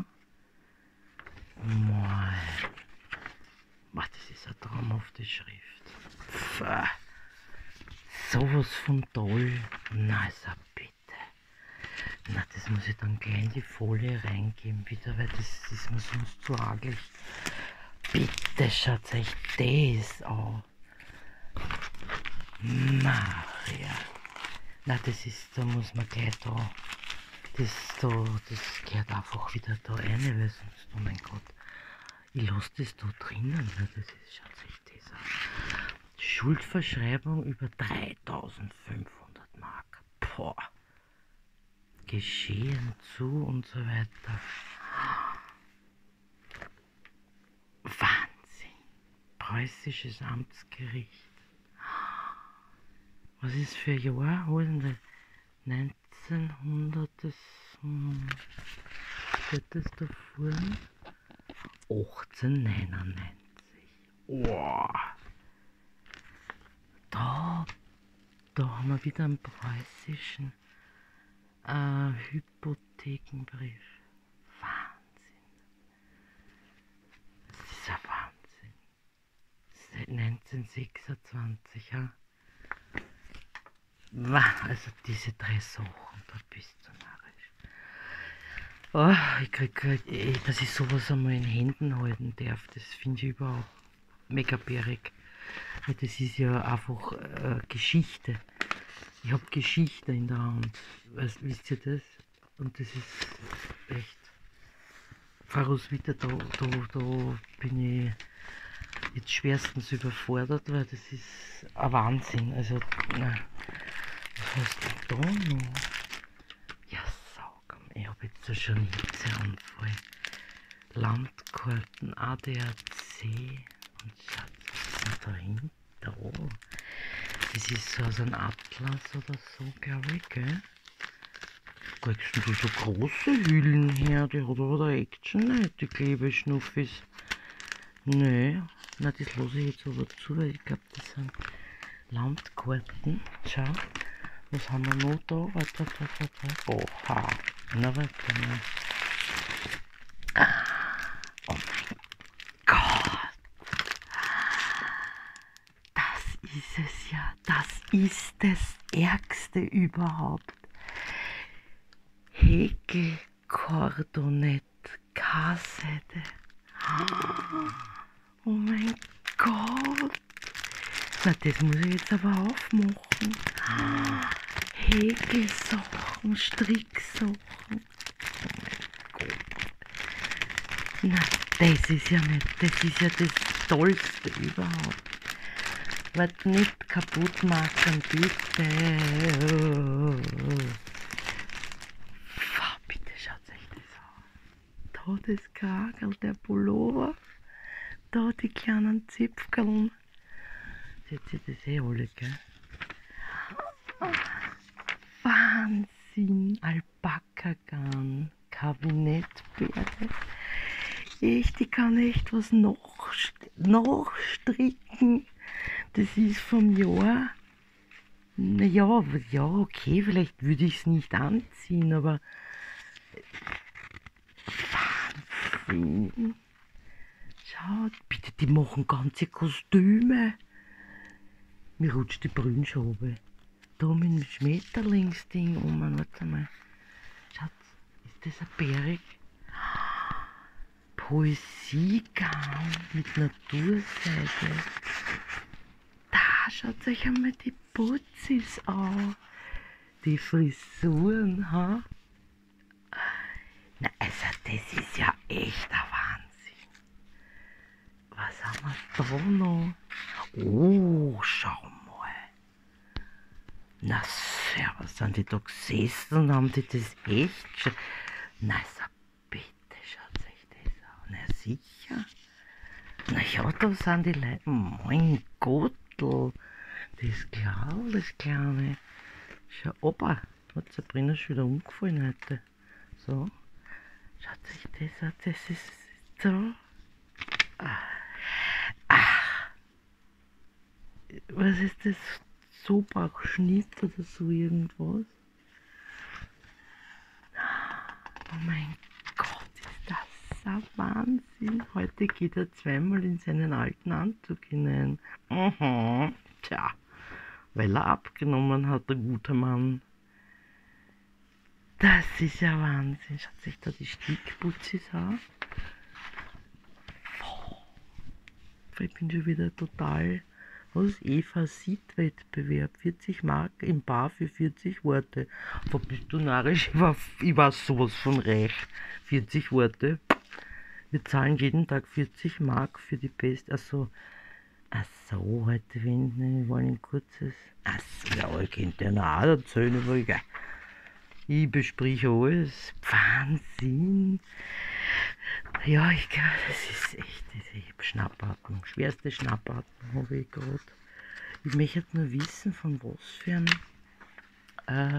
Mal. Ach, das ist eine traumhafte Schrift. Pfff. Sowas von toll. Na, also bitte. Na, das muss ich dann gleich in die Folie reingeben wieder, weil das ist mir sonst zu arglich. Bitte schaut euch das an. Maria. Na, das ist, da muss man gleich da. Das gehört einfach wieder da rein, weil sonst, oh mein Gott. Ich lasse das da drinnen, weil das ist, schaut euch das an. Schuldverschreibung über 3500 Mark. Boah. Geschehen zu und so weiter. Wahnsinn. Preußisches Amtsgericht. Was ist für ein Jahr? Wo ist denn das? 1900, das steht das da vorne? 1899. Oh. Da haben wir wieder einen preußischen Hypothekenbrief. Wahnsinn. Das ist ein Wahnsinn. Seit 1926, ja. Also diese 3 Sachen, da bist du narrisch. Oh, ich krieg, dass ich sowas einmal in Händen halten darf, das finde ich überhaupt mega bärig. Weil das ist ja einfach Geschichte. Ich habe Geschichte in der Hand. Wisst ihr das? Und das ist echt. Frau Roswitha, da bin ich jetzt schwerstens überfordert, weil das ist ein Wahnsinn. Also, nein. Was hast du da noch? Ja, sag mal, ich habe jetzt da schon einen Hitzeanfall. Landkarten, ADAC und Schatz, was ist denn da hinten? Da. Das ist so aus einem Atlas oder so, glaube ich, gell? Kriegst du so große Hüllen her? Die hat aber der Action nicht, die Klebeschnuffis. Nee, na das lasse ich jetzt aber zu, weil ich glaube, das sind Landkarten. Schau, was haben wir noch da? Warte. Oha, na warte mal. Oh mein Gott. Das ist es ja. Das ist das Ärgste überhaupt. Häkel Kordonett K-Seite. Oh mein Gott. Gott! Na, das muss ich jetzt aber aufmachen. Häkelsachen, Stricksachen. Oh mein Gott. Na, das ist ja nicht, das ist ja das Tollste überhaupt. Wird nicht kaputt machen, bitte. Bitte schaut euch das an. Da das Kragerl, der Pullover. Da die kleinen Zipfeln. Seht ihr das eh alle, gell? Wahnsinn! Alpaka-Garn, Kabinettbeere. Echt, ich kann echt was noch stricken. Das ist vom Jahr. Naja, ja, okay, vielleicht würde ich es nicht anziehen, aber Wahnsinn. Schaut, bitte, die machen ganze Kostüme. Mir rutscht die Brünn schon runter. Da mit dem Schmetterlingsding warte mal. Schaut, ist das ein Berg? Poesiegarn mit Naturseide. Da schaut euch einmal die Putzis an. Die Frisuren, ha? Na, also das ist ja echt ein Wahnsinn. Was haben wir da noch? Oh, schau mal. Na, servus, sind die da gesessen und haben die das echt schon... Na, so bitte, schaut euch das an. Na, sicher. Na ja, da sind die Leute... Mein Gottl. Das klar, das Kleine. Schau, Opa, hat Sabrina schon wieder umgefallen heute. So. Schaut euch das an, das ist so... Was ist das? Sobachschnitt oder so irgendwas? Oh mein Gott, ist das ein Wahnsinn. Heute geht er zweimal in seinen alten Anzug hinein. Tja, weil er abgenommen hat, der gute Mann. Das ist ja Wahnsinn. Schaut sich da die Stickputzis an. Ich bin schon wieder total... Was? Eva sieht Wettbewerb. 40 Mark im Bar für 40 Worte. Wo bist du narrisch? Ich war sowas von reich. 40 Worte. Wir zahlen jeden Tag 40 Mark für die Best. Achso, heute wenden wir wollen ein kurzes. Achso, ja, ich könnte ja noch erzählen, aber egal. Ich besprich alles. Wahnsinn. Ja, ich glaube, das ist echt, ich habe Schnappatmung. Schwerste Schnappatmung habe ich gerade. Ich möchte nur wissen, von was für ein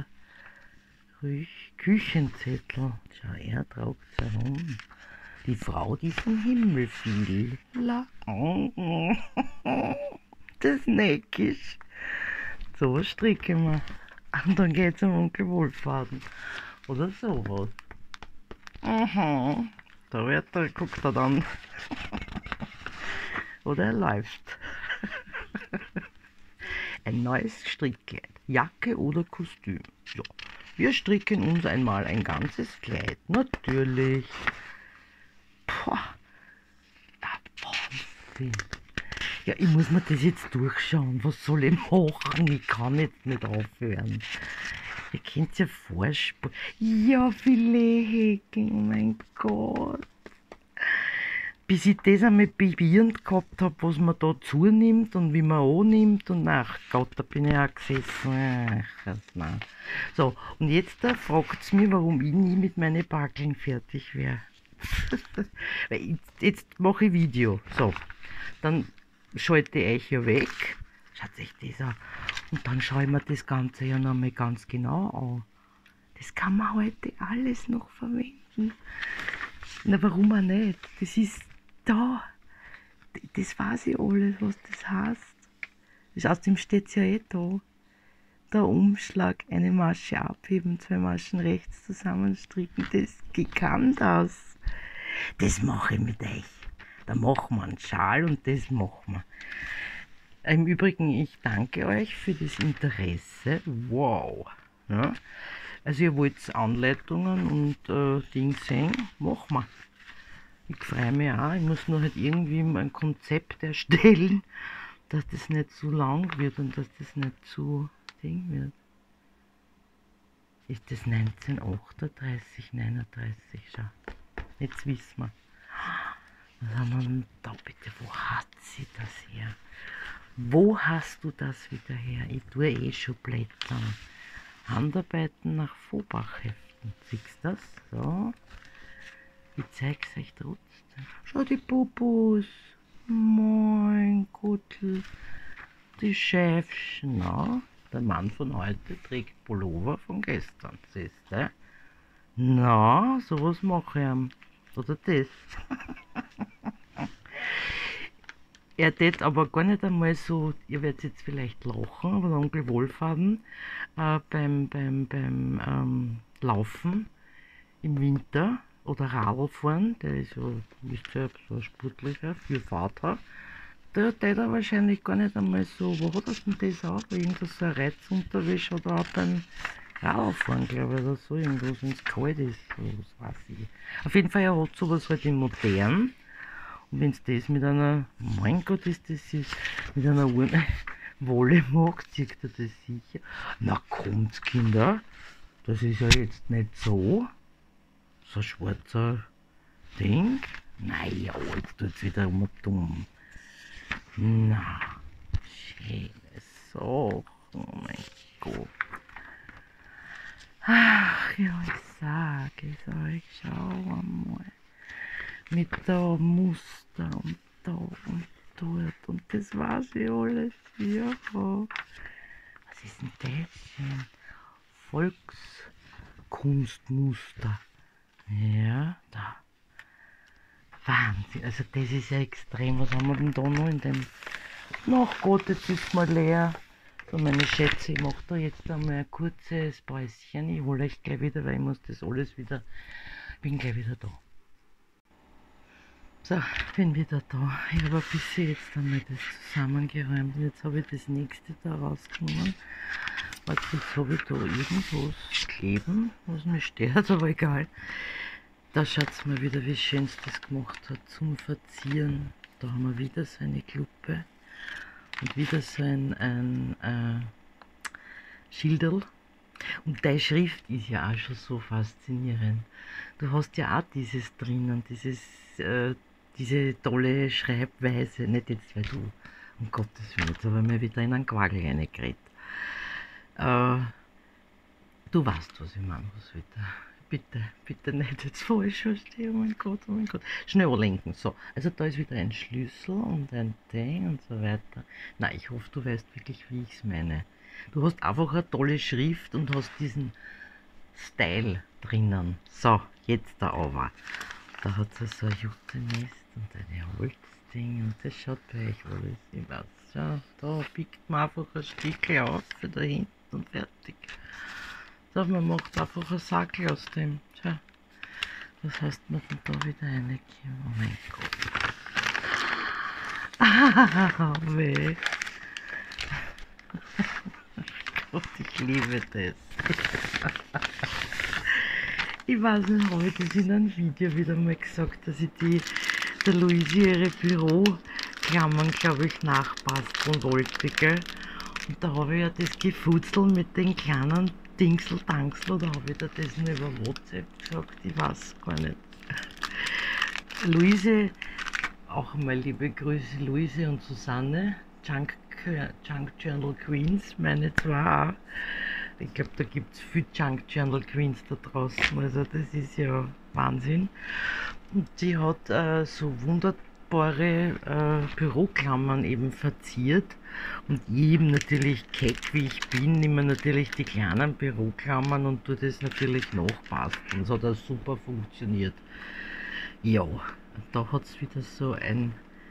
Küchenzettel. Schau, er tragt es herum. Die Frau, die vom Himmel fiel. Das Neckisch. So stricken wir. Und dann geht es um Onkel Wohlfaden. Oder sowas. Da guckt er dann. Oder er läuft. Ein neues Strickkleid. Jacke oder Kostüm. Ja, wir stricken uns einmal ein ganzes Kleid. Natürlich. Puh. Ja, Wahnsinn. Ja, ich muss mir das jetzt durchschauen. Was soll ich machen? Ich kann jetzt nicht aufhören. Ihr könnt es ja vorspulen. Ja, Filet-Häkeln, oh mein Gott. Bis ich das einmal probierend gehabt habe, was man da zunimmt und wie man annimmt. Und ach Gott, da bin ich auch gesessen. Ach, nein. So, und jetzt fragt es mich, warum ich nie mit meinen Backeln fertig wäre. Jetzt mache ich Video. So, dann schalte ich euch ja weg. Schaut euch das an. Und dann schaue ich mir das Ganze ja noch mal ganz genau an. Das kann man heute alles noch verwenden. Na, warum auch nicht? Das ist da. Das weiß ich alles, was das heißt. Außerdem steht es ja eh da. Der Umschlag, eine Masche abheben, 2 Maschen rechts zusammenstricken. Ich kann das. Das mache ich mit euch. Da machen wir einen Schal und das machen wir. Im Übrigen, ich danke euch für das Interesse. Wow. Ja. Also ihr wollt Anleitungen und Dinge sehen, machen wir. Ich freue mich auch. Ich muss nur halt irgendwie ein Konzept erstellen, dass das nicht zu lang wird und dass das nicht zu Ding wird. Ist das 1938, 39? Schau. Jetzt wissen wir. Was haben wir denn da bitte? Wo hat sie das her? Wo hast du das wieder her? Ich tue eh schon blättern. Handarbeiten nach Fobach-Heften. Siehst du das? So. Ich zeig's euch trotzdem. Schau die Bubus. Mein Gottel. Die Schäfchen. Na, der Mann von heute trägt Pullover von gestern. Siehst du? Na, sowas mache ich ihm. Oder das. Er tät aber gar nicht einmal so, ihr werdet jetzt vielleicht lachen, aber der Onkel Wohlfaden beim Laufen im Winter oder Radlfahren, der ist ja, wisst ihr, so ein sportlicher, für Vater, der tät er wahrscheinlich gar nicht einmal so, wo hat er denn das auch? Irgendwo so ein Reizunterwäsche oder auch beim Radlfahren, glaube ich, oder so, irgendwo, wenn es kalt ist, was weiß ich. Auf jeden Fall, er hat sowas halt in modern. Und wenn es das mit einer, mein Gott, ist das ist, mit einer Wolle macht, zieht er das sicher. Na kommt's, Kinder, das ist ja jetzt nicht so ein schwarzer Ding. Naja, jetzt tut's wieder immer dumm. Na, schöne Sache, oh mein Gott. Ach ja, ich sag es euch, schau einmal. Mit da Muster und da und dort und das war's ja alles. Ja. Was ist denn das schön? Volkskunstmuster. Ja, da. Wahnsinn, also das ist ja extrem. Was haben wir denn da noch in dem? Ach Gott, jetzt ist mal leer. So, meine Schätze, ich mache da jetzt einmal ein kurzes Päuschen. Ich hole euch gleich wieder, weil ich muss das alles wieder, bin gleich wieder da. So, bin wieder da. Ich habe ein bisschen jetzt einmal das zusammengeräumt. Jetzt habe ich das nächste da rausgenommen. Jetzt habe ich da irgendwas kleben, was mich stört, aber egal. Da schaut es mal wieder, wie schön es das gemacht hat zum Verzieren. Da haben wir wieder so eine Kluppe und wieder so ein Schilderl. Und deine Schrift ist ja auch schon so faszinierend. Du hast ja auch dieses drinnen, diese tolle Schreibweise, nicht jetzt, weil du, um Gottes Willen, jetzt habe ich mir wieder in einen Quagel reingeredet. Du weißt, was ich meine, was wieder. Bitte, bitte nicht jetzt falsch verstehen, oh mein Gott. Schnell lenken, so. Also da ist wieder ein Schlüssel und ein Ding und so weiter. Na, ich hoffe, du weißt wirklich, wie ich es meine. Du hast einfach eine tolle Schrift und hast diesen Style drinnen. So, jetzt da aber. Da hat es so ein Juttenest und eine Holzding und das schaut bei euch alles immer aus. Ja, da biegt man einfach ein Stückchen auf für da hinten und fertig. So, man macht einfach einen Sackel aus dem. Schau, was heißt man denn da wieder reingeben? Oh mein Gott. Ah, weh. Gott, ich liebe das. Ich weiß nicht, habe ich das in einem Video wieder mal gesagt, dass ich der Luise ihre Büroklammern, glaube ich, nachbasteln wollte, gell? Und da habe ich ja das Gefutzel mit den kleinen Dingsel-Dangsel, da habe ich dir das nur über WhatsApp gesagt, ich weiß gar nicht. Luise, auch mal liebe Grüße, Luise und Susanne, Junk Journal Queens, meine zwei auch. Ich glaube, da gibt es viel Junk Journal Queens da draußen, also das ist ja Wahnsinn. Und sie hat so wunderbare Büroklammern eben verziert und ich eben natürlich keck wie ich bin, nehme natürlich die kleinen Büroklammern und tue das natürlich nachbasteln. Das hat auch super funktioniert. Ja, da hat es wieder so ein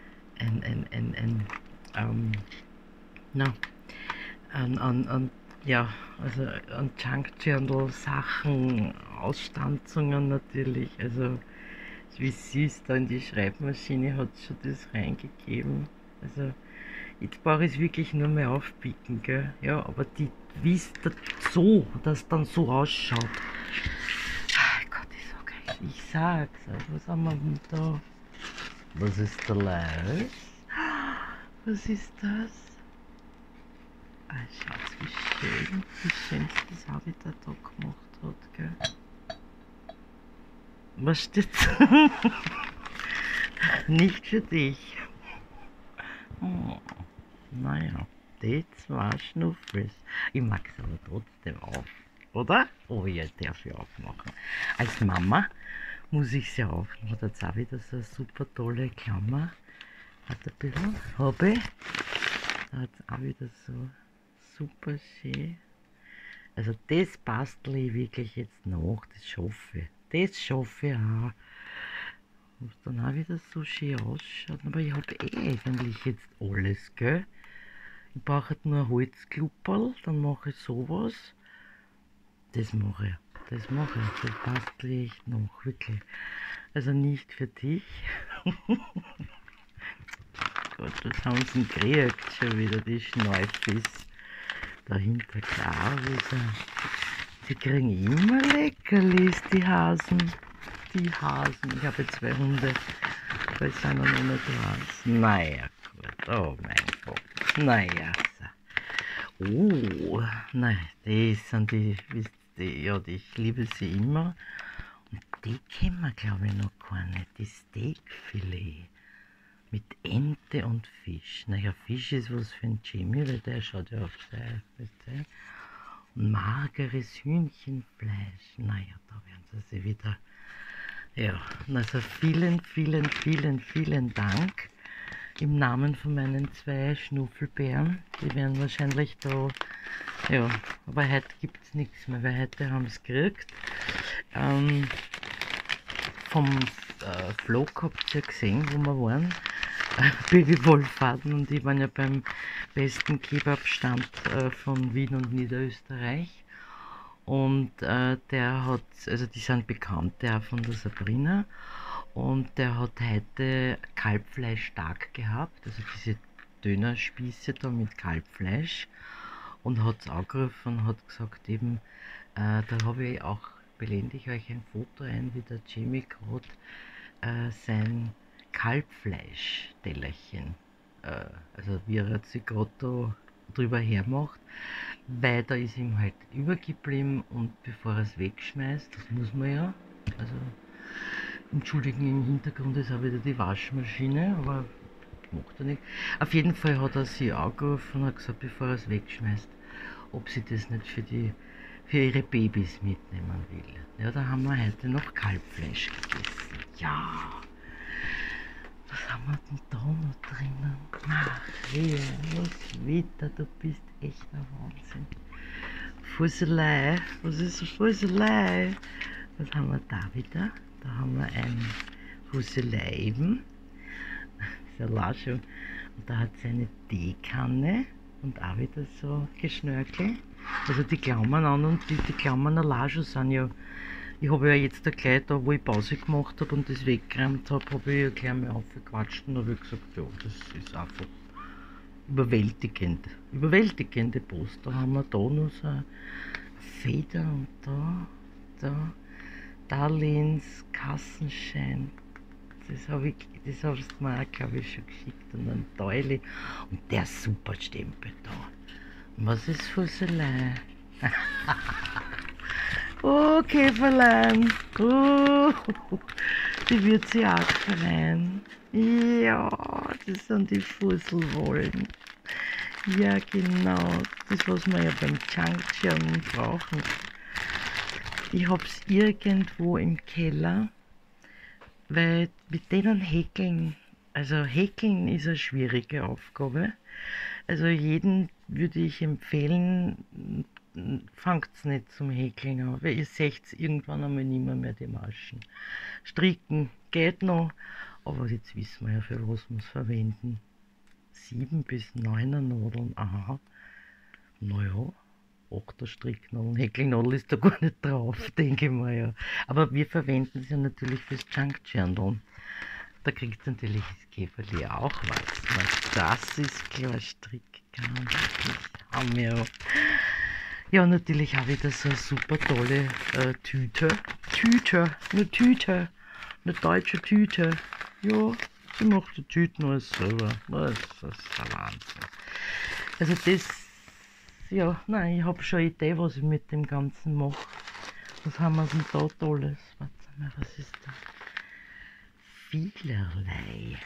ja, also an Junk Journal Sachen, Ausstanzungen natürlich, also wie süß, da in die Schreibmaschine hat es schon das reingegeben, also jetzt brauche ich es wirklich nur mehr aufpicken, gell? Ja, aber die wisst so, dass dann so ausschaut. Ach Gott, ist so geil. Ich sag's, was haben wir denn da? Was ist da los? Was ist das? Ah, schaut, wie schön das auch wieder da gemacht hat, gell? Was steht's? Nicht für dich. Oh, naja, die zwei Schnuffels. Ich mag's aber trotzdem auf, oder? Oh, ich darf ja aufmachen. Als Mama muss ich sie aufmachen. Hat jetzt auch wieder so eine super tolle Klammer. Hat ein bisschen, habe ich. Da hat es auch wieder so super schön. Also das bastle ich wirklich jetzt nach, das schaffe ich. Das schaffe ich auch. Was dann auch wieder so schön ausschaut. Aber ich habe eigentlich jetzt alles, gell? Ich brauche halt nur ein Holzklupperl, dann mache ich sowas. Das mache ich. Das mache ich. Das bastle ich echt nach, wirklich. Also nicht für dich. Gott, das haben sie gekriegt schon wieder, die Schneufis. Dahinter klar wieder. Die kriegen immer Leckerlis, die Hasen. Die Hasen. Ich habe 2 Hunde, weil es sind noch nicht was. Naja, gut. Oh mein Gott. Naja. So. Oh, nein, das sind die, ja, ich liebe sie immer. Und die kennen wir, glaube ich, noch gar nicht. Die Steakfilet. Mit Ente und Fisch. Naja, Fisch ist was für ein Jimmy, weil der schaut ja auf sein. Und mageres Hühnchenfleisch. Naja, da werden sie wieder. Ja, also vielen, vielen, vielen, vielen Dank im Namen von meinen 2 Schnuffelbären. Die werden wahrscheinlich da. Ja, aber heute gibt es nichts mehr, weil heute haben sie gekriegt. Vom Vlog habt ihr ja gesehen, wo wir waren. Babywohlfahrten und ich waren ja beim besten Kebabstand von Wien und Niederösterreich. Und der hat, also die sind Bekannte auch von der Sabrina. Und der hat heute Kalbfleisch stark gehabt, also diese Dönerspieße da mit Kalbfleisch. Und hat es angerufen und hat gesagt eben, da habe ich auch, blende ich euch ein Foto ein, wie der Jamie gerade sein Kalbfleisch-Tellerchen, also wie er sich gerade da drüber hermacht, weil da ist ihm halt übergeblieben und bevor er es wegschmeißt, das muss man ja, also entschuldigen, im Hintergrund ist auch wieder die Waschmaschine, aber macht er nicht. Auf jeden Fall hat er sie angerufen und hat gesagt, bevor er es wegschmeißt, ob sie das nicht für ihre Babys mitnehmen will. Ja, da haben wir heute noch Kalbfleisch gegessen. Ja, was haben wir denn da noch drinnen? Ach, Roswitha, du bist echt ein Wahnsinn. Fusselei, was ist eine Fusselei? Was haben wir da wieder? Da haben wir ein Fusselei eben. Das ist ja schon. Und da hat sie eine Teekanne und auch wieder so Geschnörkel. Also die Klammern an und die Klammern allein schon sind ja. Ich habe ja jetzt gleich da, wo ich Pause gemacht habe und das weggeräumt habe, habe ich ja gleich mal aufgequatscht und habe gesagt, ja, das ist einfach überwältigend. Überwältigende Post. Da haben wir da noch so eine Feder und da Darlehens Kassenschein. Das habe ich, das hast du mir auch, glaube ich, schon geschickt. Und ein Teile. Und der Superstempel da. Und was ist Fusselei? Oh, Käferlein. Oh, die wird sie auch freuen. Ja, das sind die Fusselwollen. Ja, genau. Das, was wir ja beim Junction brauchen. Ich habe es irgendwo im Keller, weil mit denen häkeln, also häkeln ist eine schwierige Aufgabe. Also jeden würde ich empfehlen, fangt nicht zum Häkeln an, weil ihr seht irgendwann einmal nicht mehr die Maschen. Stricken geht noch, aber jetzt wissen wir ja, für was wir es verwenden. 7 bis 9er Nadeln, aha, naja. 8er Stricknadeln, Häkelnadel ist da gar nicht drauf, denke ich mal, ja. Aber wir verwenden sie ja natürlich fürs Junk-Journal. Da kriegt natürlich das Käferli auch was. Das ist klar, Strickgarn. Haben wir auch. Ja, natürlich habe ich da so eine super tolle Tüte. Eine deutsche Tüte. Ja, sie macht die Tüten alles selber. Das ist ein Wahnsinn. Also das, ja, nein, ich habe schon eine Idee, was ich mit dem Ganzen mache. Was haben wir denn da Tolles? Warte mal, was ist da? Vielerlei.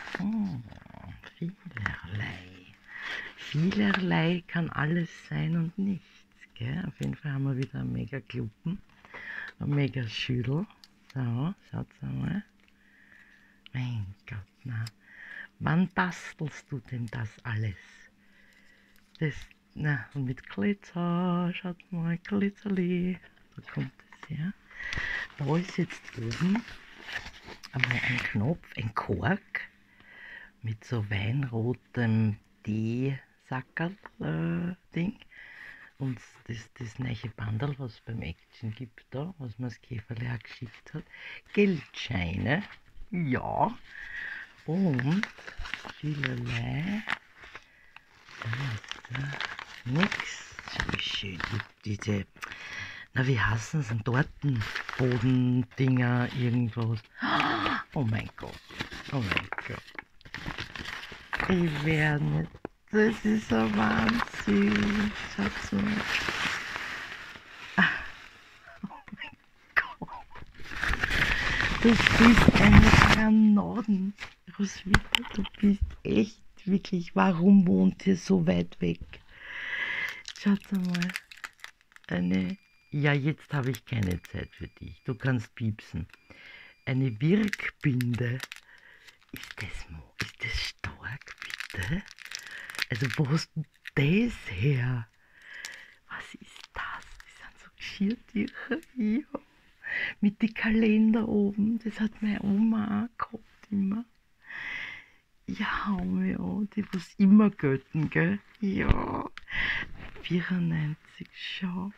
Vielerlei. Vielerlei kann alles sein und nichts. Gell? Auf jeden Fall haben wir wieder einen mega Kluppen. Ein mega Schüttel. So, schaut mal. Mein Gott, na. Wann bastelst du denn das alles? Das, na, und mit Glitzer, schaut mal, Glitzerli. Da kommt es her. Da ist jetzt oben einmal ein Knopf, ein Kork mit so weinrotem Teesackerl-Ding. Und das neue Bandel, was es beim Action gibt da, was mir das Käferle auch geschickt hat. Geldscheine, ja. Und vielerlei. Nix. Schau wie schön diese, na wie heißen sie, Tortenbodendinger, irgendwas. Oh mein Gott, oh mein Gott. Ich werde nicht. Das ist ein Wahnsinn. Schaut mal. Oh mein Gott. Das ist eine Granaten. Roswitha, du bist echt wirklich. Warum wohnt ihr so weit weg? Schaut mal. Ja, jetzt habe ich keine Zeit für dich. Du kannst piepsen. Eine Wirkbinde. Ist das stark, bitte? Also, wo hast du das her? Was ist das? Das sind so Geschirrtücher. Ja. Mit den Kalender oben. Das hat meine Oma auch gehabt immer. Ja, die was immer gelten, gell? Ja. 94, schau.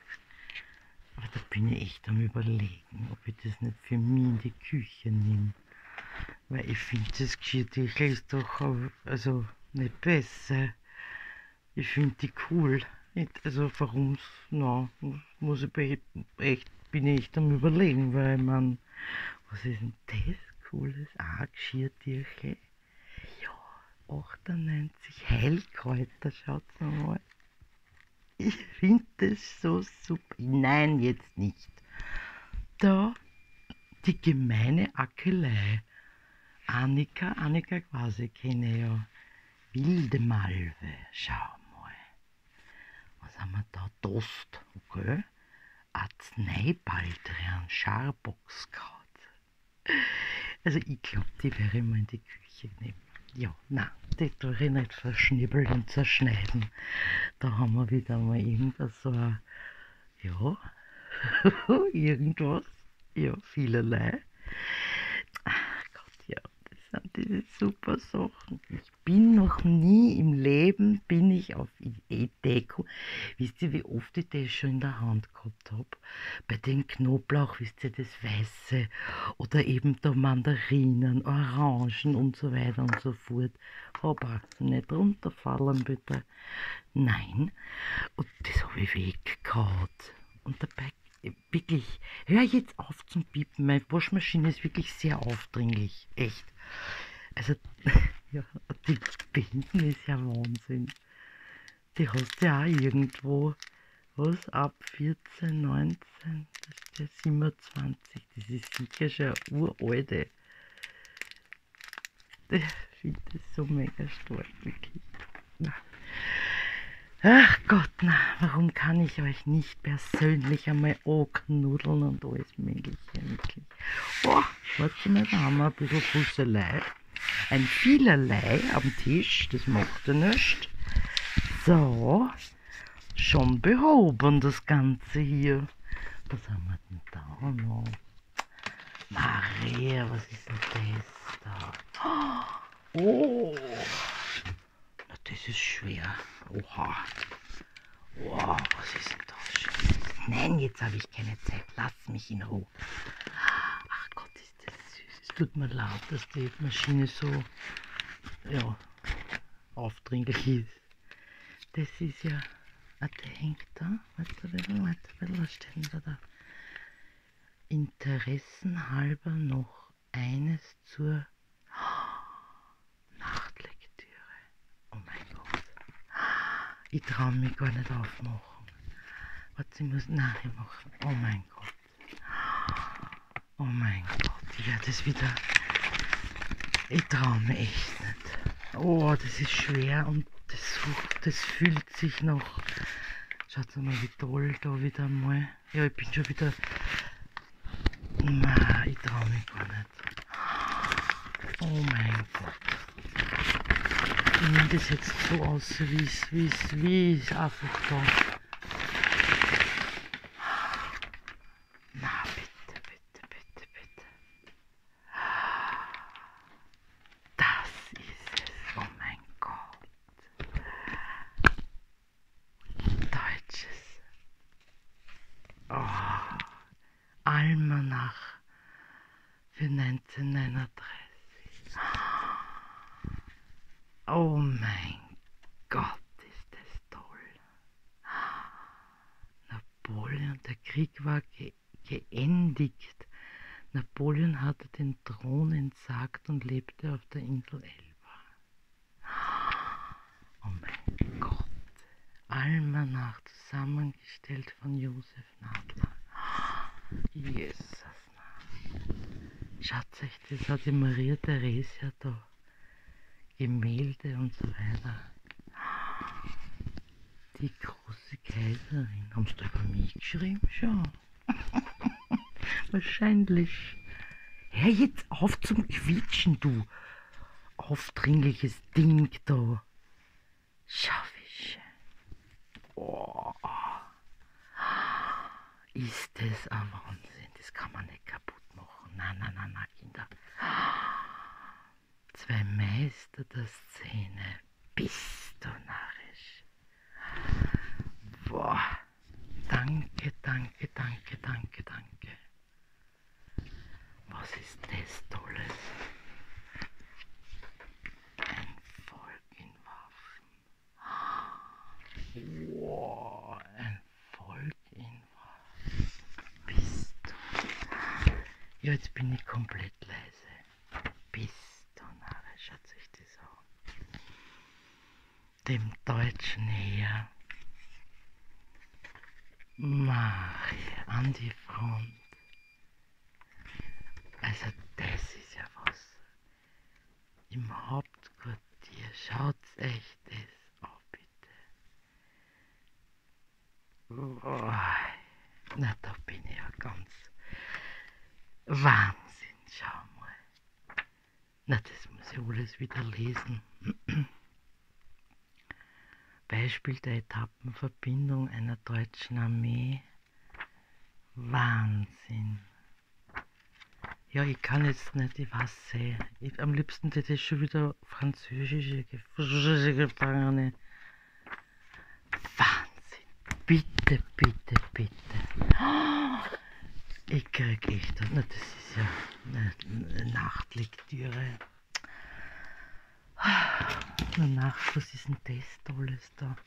Aber da bin ich echt am Überlegen, ob ich das nicht für mich in die Küche nehme. Weil ich finde, das Geschirrtücher ist doch also nicht besser. Ich finde die cool. Also warum, na, muss ich bin ich echt am Überlegen, weil man, was ist denn das Cooles? Ah, Geschirrtücher. Ja, 98 Heilkräuter, schaut mal. Ich finde das so super. Nein, jetzt nicht. Da, die gemeine Ackelei. Annika quasi kenne ich ja. Wilde Malve, schau mal. Was haben wir da? Dost, okay. Arzneibaldrian, Scharboxkraut. Also ich glaube, die wäre mal in die Küche nehmen. Ja, nein, die tue ich nicht verschnibbeln und zerschneiden. Da haben wir wieder mal irgendwas so ein, ja, irgendwas. Ja, vielerlei. Ach Gott, ja, das sind diese super Sachen. Ich bin noch nie im Leben, bin ich auf Deko. Wisst ihr, wie oft ich das schon in der Hand gehabt habe? Bei den Knoblauch, wisst ihr, das Weiße oder eben da Mandarinen, Orangen und so weiter und so fort. Aber nicht runterfallen bitte. Nein, und das habe ich weggehauen. Und dabei wirklich, hör jetzt auf zum Piepen, meine Waschmaschine ist wirklich sehr aufdringlich, echt. Also, ja, die Binden ist ja Wahnsinn. Die hast du ja auch irgendwo, was, ab 14, 19, das ist ja 27, das ist sicher schon eine uralte. Ich finde das so mega stark, wirklich. Na. Ach Gott, na, warum kann ich euch nicht persönlich einmal anknuddeln und alles Mögliche, wirklich. Oh, warte mal, da haben wir ein bisschen Fusselei. Ein Vielerlei am Tisch, das macht ja nichts. So, schon behoben das Ganze hier. Was haben wir denn da noch? Maria, was ist denn das da? Oh, na, das ist schwer. Oha. Wow, was ist denn das schön? Nein, jetzt habe ich keine Zeit. Lass mich in Ruhe. Ach Gott, ist das süß. Es tut mir leid, dass die Maschine so, ja, aufdringlich ist. Das ist ja Warte, hängt da? Warte ein bisschen, was steht denn da? Interessenhalber noch eines zur Nachtlektüre. Oh mein Gott. Ich traue mich gar nicht aufmachen. Warte, ich muss nachmachen. Oh mein Gott. Oh mein Gott. Ich werde das wieder. Ich traue mich echt nicht. Oh, das ist schwer und das fühlt sich noch. Schaut mal, wie toll da wieder mal. Ja, ich bin schon wieder. Nein, ich traue mich gar nicht. Oh mein Gott. Ich nehme das jetzt so aus, wie es einfach da. Na, bitte, bitte, bitte, bitte. Das ist es. Oh mein Gott. Deutsches. Oh. Almanach für 1939. Oh mein Gott, ist das toll. Napoleon, der Krieg war geendigt. Napoleon hatte den Thron entsagt und lebte auf der Insel Elba. Oh mein Gott. Almanach, zusammengestellt von Josef Nadler. Jesus. Schaut euch das an, die Maria Theresia da. Gemälde und so weiter. Die große Kaiserin. Haben sie da über mich geschrieben? Schon. Wahrscheinlich. Hör jetzt auf zum Quietschen, du aufdringliches Ding da. Schau, wie schön. Oh. Ist das ein Wahnsinn. Das kann man nicht kaputt machen. Nein, nein, nein, nein, Kinder. Zwei Meister der Szene. Bist du narrisch. Boah. Danke, danke, danke, danke, danke. Was ist das Tolles? Ein Volk in Waffen. Wow, ein Volk in Waffen. Bist du. Ja, jetzt bin ich komplett leise. Bist du narrisch, schaut sich das an. Dem deutschen Heer. Marie an die Front. Also das ist ja was. Im Hauptquartier. Schaut's euch das an, bitte. Oh, na, da bin ich ja ganz Wahnsinn. Schau mal. Na, das muss ich alles wieder lesen. Beispiel der Etappenverbindung einer deutschen Armee. Wahnsinn. Ja, ich kann jetzt nicht, ich weiß sehr. Am liebsten hätte ich schon wieder französische Gefangene. Wahnsinn. Bitte, bitte, bitte. Ich krieg echt, na, das ist ja eine Nachtlektüre. Eine Nacht, was ist denn das Tolles da?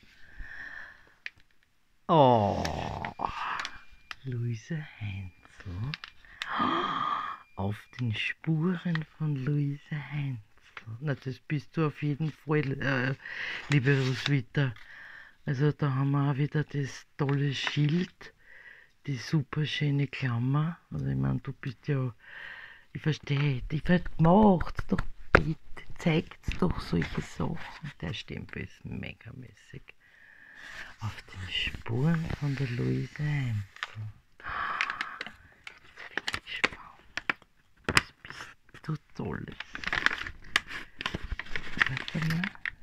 Oh, Luise Heinzel. Auf den Spuren von Luise Heinzel. Na, das bist du auf jeden Fall, liebe Roswitha. Also da haben wir auch wieder das tolle Schild, die super schöne Klammer. Also ich meine, du bist ja, ich verstehe, macht's doch bitte, zeigt's doch solche Sachen. Der Stempel ist megamäßig. Auf den Spuren von der Luise Heinzel. Jetzt bin ich gespannt. Was bist du Tolles? Warte mal.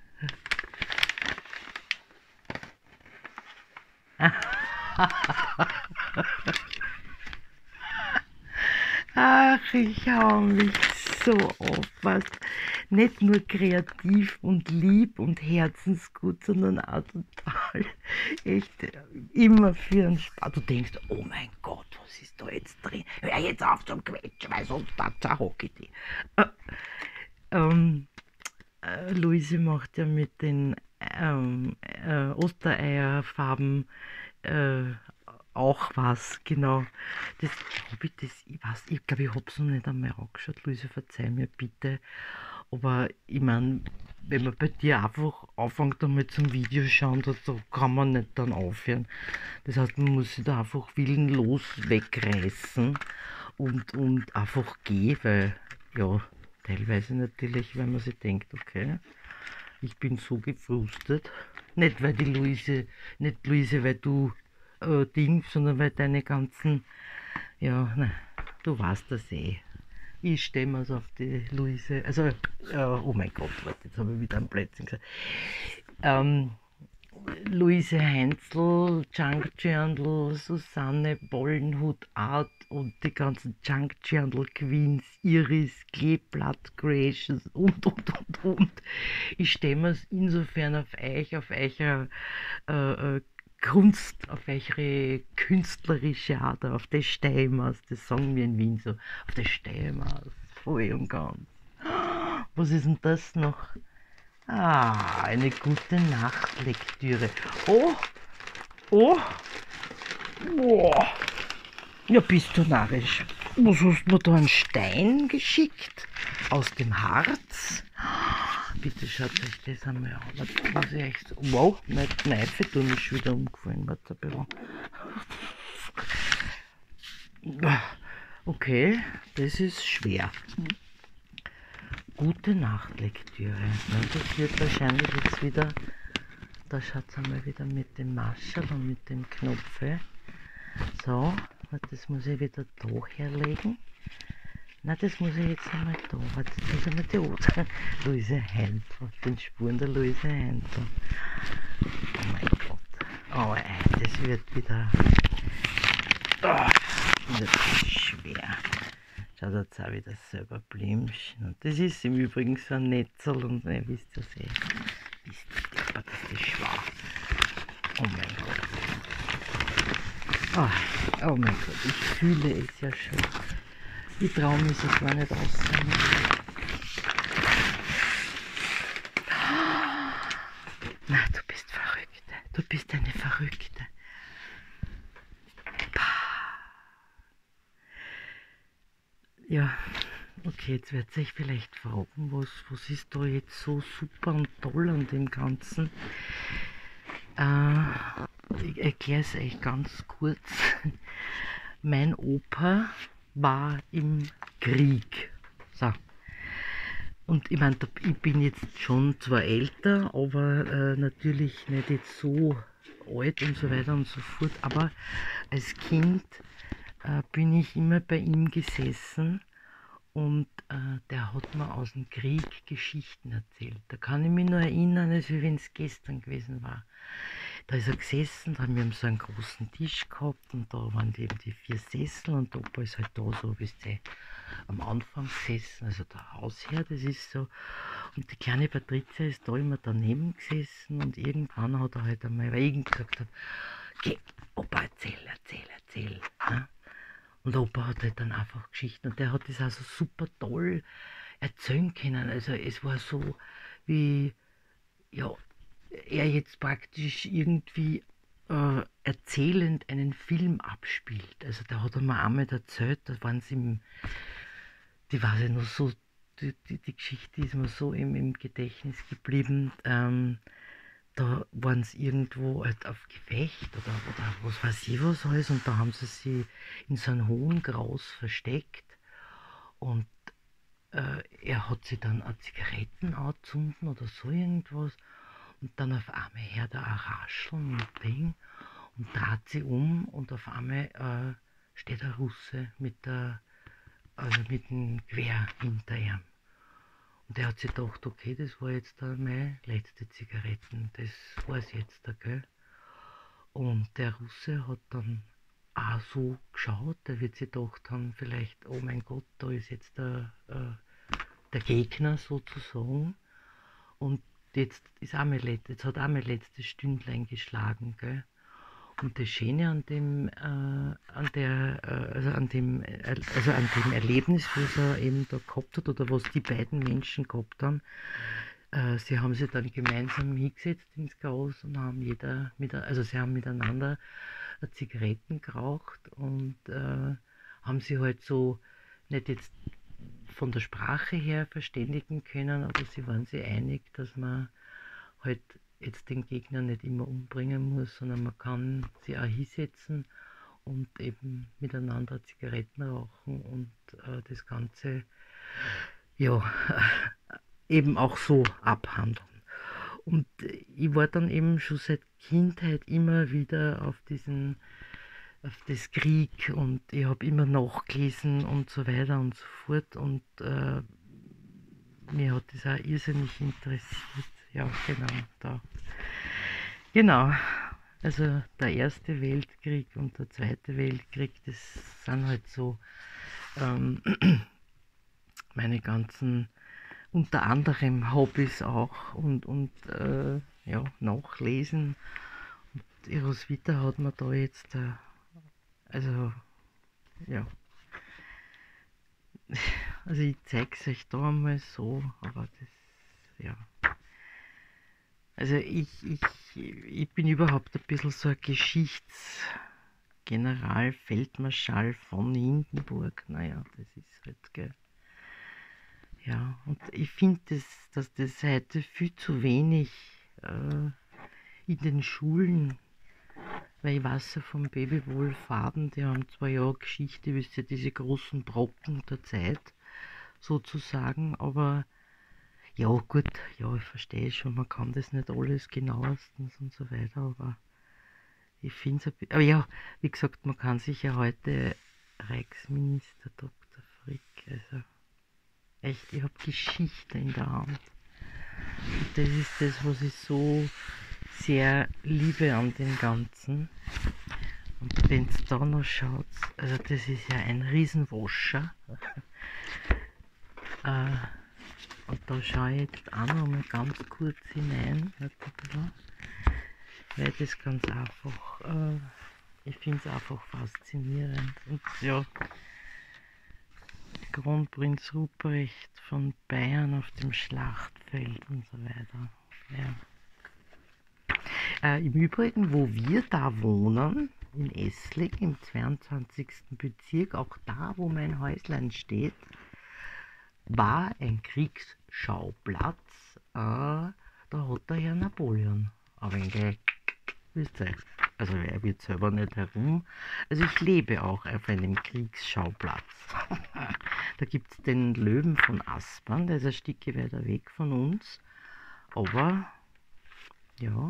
Ach, ich hau mich so auf, was nicht nur kreativ und lieb und herzensgut, sondern auch total echt immer für einen Spaß. Du denkst, oh mein Gott, was ist da jetzt drin? Hör jetzt auf zum Quetschen, weil sonst zerhocke ich die. Luise macht ja mit den Ostereierfarben, äh, auch was, genau. Das habe ich, ich glaube, ich habe es noch nicht einmal angeschaut. Luise, verzeih mir bitte. Aber ich meine, wenn man bei dir einfach anfängt einmal zum Video schauen, da kann man nicht dann aufhören. Das heißt, man muss sich da einfach willenlos wegreißen und einfach gehen, weil, ja, teilweise natürlich, wenn man sich denkt, okay, ich bin so gefrustet. Nicht weil die Luise, nicht Luise, weil du Ding, sondern weil deine ganzen, ja, ne, du weißt das eh. Ich stehe mir auf die Luise, also, oh mein Gott, warte, jetzt habe ich wieder einen Blödsinn gesagt. Ähm, Luise Heinzl, Junk Journal, Susanne Bollenhut Art und die ganzen Junk Journal Queens, Iris, Kleeblatt Creations und. Ich stehe mir insofern auf euch, auf euer Kunst, auf eure künstlerische Art, auf das Steimers, das sagen wir in Wien so, auf das Steimers, voll und ganz. Was ist denn das noch? Ah, eine gute Nachtlektüre. Oh, oh, boah. Ja, bist du narrisch. Was hast du mir da einen Stein geschickt? Aus dem Harz? Bitte schaut euch das einmal an. Das muss ich echt so. Wow, meine Kneife tun ist schon wieder umgefallen. Warte ein bisschen. Okay, das ist schwer. Gute Nachtlektüre. Ja, das wird wahrscheinlich jetzt wieder. Da schaut es einmal wieder mit dem Marschall und mit dem Knopf. So, das muss ich wieder da herlegen. Nein, das muss ich jetzt einmal da. Warte, jetzt muss ich mal die Oder. Luise Heinzl, den Spuren der Luise Heinzl. Oh mein Gott. Oh, das wird wieder. Oh, das ist schwer. Schaut jetzt auch wieder selber Blümchen. Und das ist im Übrigen so ein Netzel und ihr wisst ja eh. Wisst ihr, das ist schwer. Oh mein Gott. Oh mein Gott, ich fühle es ja schon. Ich traue mich so gar nicht aus. Na, du bist verrückt. Du bist eine Verrückte. Ja, okay, jetzt werdet ihr euch vielleicht fragen, was ist da jetzt so super und toll an dem Ganzen? Ich erkläre es euch ganz kurz. Mein Opa war im Krieg. So. Und ich meine, ich bin jetzt schon zwar älter, aber natürlich nicht jetzt so alt und so weiter und so fort. Aber als Kind bin ich immer bei ihm gesessen und der hat mir aus dem Krieg Geschichten erzählt. Da kann ich mich nur erinnern, als wenn es gestern gewesen war. Da ist er gesessen, da haben wir so einen großen Tisch gehabt und da waren eben die 4 Sessel und der Opa ist halt da so, wisst ihr, am Anfang gesessen, also der Hausherr, das ist so. Und die kleine Patricia ist da immer daneben gesessen und irgendwann hat er halt einmal, weil ich gesagt habe, geh, Opa, erzähl. Ja? Und der Opa hat halt dann einfach Geschichten und der hat das also super toll erzählen können. Also es war so, wie, ja, er jetzt praktisch irgendwie erzählend einen Film abspielt. Also da hat er mir einmal erzählt, da waren sie die weiß ich noch so, die Geschichte ist mir so im Gedächtnis geblieben. Da waren sie irgendwo halt auf Gefecht oder was weiß ich was alles und da haben sie sich in so einem hohen Gras versteckt und er hat sich dann eine Zigaretten angezündet oder so irgendwas und dann auf einmal hört er ein Rascheln und Ding und dreht sich um und auf einmal steht ein Russe mit dem Gewehr hinter ihm. Und er hat sich gedacht, okay, das war jetzt meine letzte Zigaretten, das war's jetzt, gell? Und der Russe hat dann auch so geschaut, der wird sich gedacht haben, vielleicht, oh mein Gott, da ist jetzt der Gegner sozusagen. Und jetzt hat auch mein letztes Stündlein geschlagen, gell? Und das Schöne an dem, an dem Erlebnis, was er eben da gehabt hat, oder was die beiden Menschen gehabt haben, sie haben sich dann gemeinsam hingesetzt ins Gras und haben also sie haben miteinander Zigaretten geraucht und haben sie halt so nicht jetzt von der Sprache her verständigen können, aber sie waren sich einig, dass man halt jetzt den Gegner nicht immer umbringen muss, sondern man kann sie auch hinsetzen und eben miteinander Zigaretten rauchen und das Ganze ja eben auch so abhandeln. Und ich war dann eben schon seit Kindheit immer wieder auf das Krieg und ich habe immer nachgelesen und so weiter und so fort und mir hat das auch irrsinnig interessiert. Ja, genau, da. Genau, also der Erste Weltkrieg und der Zweite Weltkrieg, das sind halt so ähm, meine ganzen, unter anderem Hobbys auch und ja, nachlesen. Und Roswitha hat mir da jetzt, also ja, also ich zeige es euch da einmal so, aber das, ja. Also ich bin überhaupt ein bisschen so ein Geschichtsgeneral, Feldmarschall von Hindenburg. Naja, das ist halt, gell. Ja, und ich finde, dass das heute viel zu wenig in den Schulen, weil ich weiß ja vom Babywohlfaden, die haben zwar ja Geschichte, wisst ihr, diese großen Brocken der Zeit sozusagen, aber ja gut, ja, ich verstehe schon, man kann das nicht alles genauestens und so weiter, aber ich finde es, aber ja, wie gesagt, man kann sich ja heute Reichsminister Dr. Frick, also echt, ich habe Geschichte in der Hand. Und das ist das, was ich so sehr liebe an dem Ganzen. Und wenn es da noch schaut, also das ist ja ein Riesenwascher. Und da schaue ich jetzt auch noch mal ganz kurz hinein, weil das ganz einfach, ich finde es einfach faszinierend. Und ja, Kronprinz Ruprecht von Bayern auf dem Schlachtfeld und so weiter. Ja. Im Übrigen, wo wir da wohnen, in Essling im 22. Bezirk, auch da, wo mein Häuslein steht, war ein Kriegsschauplatz. Da hat der Herr Napoleon ein wenig, wisst ihr, also er wird selber nicht herum. Also ich lebe auch auf einem Kriegsschauplatz. Da gibt es den Löwen von Aspern, der ist ein Stück weiter weg von uns. Aber ja,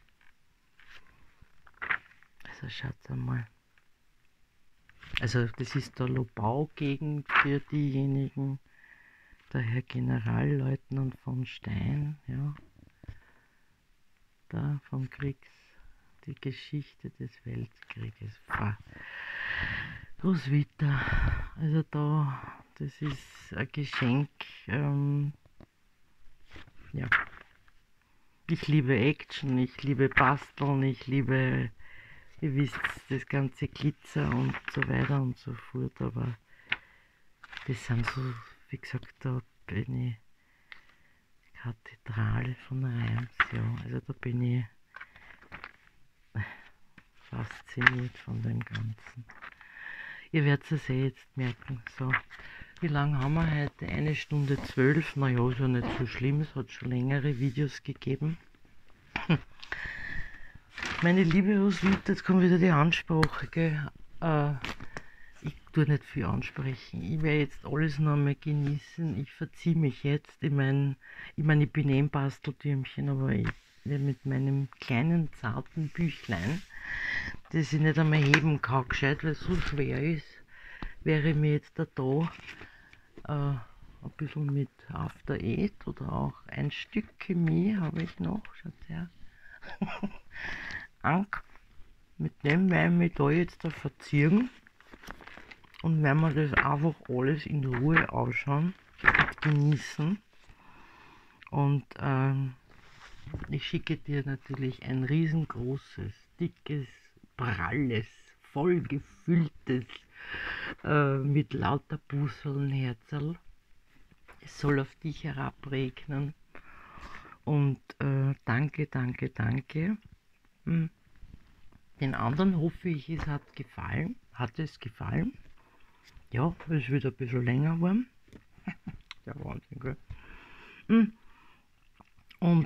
also schaut einmal. Also das ist der Lobau-Gegend für diejenigen, der Herr Generalleutnant von Stein, ja, da vom die Geschichte des Weltkrieges. Roswitha, also da, das ist ein Geschenk, ja. Ich liebe Action, ich liebe Basteln, ich liebe, ihr wisst, das ganze Glitzer und so weiter und so fort, aber das sind so, wie gesagt, da bin ich Kathedrale von Reims, ja, also da bin ich fasziniert von dem Ganzen. Ihr werdet es jetzt merken, so, wie lange haben wir heute? 1 Stunde 12, naja, ist ja nicht so schlimm, es hat schon längere Videos gegeben. Meine liebe Roswitha, jetzt kommt wieder die Ansprache, gell? Ich tue nicht viel ansprechen. Ich werde jetzt alles noch einmal genießen. Ich verziehe mich jetzt. Ich meine, ich bin ein Basteltürmchen, aber ich werde mit meinem kleinen, zarten Büchlein, das ich nicht einmal heben kann, gescheit, weil es so schwer ist, wäre mir jetzt da ein bisschen mit After Eight oder auch ein Stück Chemie habe ich noch, schaut her. Ank, mit dem werden wir da jetzt da verzieren und werden wir das einfach alles in Ruhe ausschauen und genießen. Und ich schicke dir natürlich ein riesengroßes, dickes, pralles, vollgefülltes, mit lauter Busseln Herzl. Es soll auf dich herabregnen Und danke, danke, danke. Hm. Den anderen hoffe ich, es hat gefallen. Hat es gefallen? Ja, es wird ein bisschen länger geworden. Der Wahnsinn, gell? Hm. Und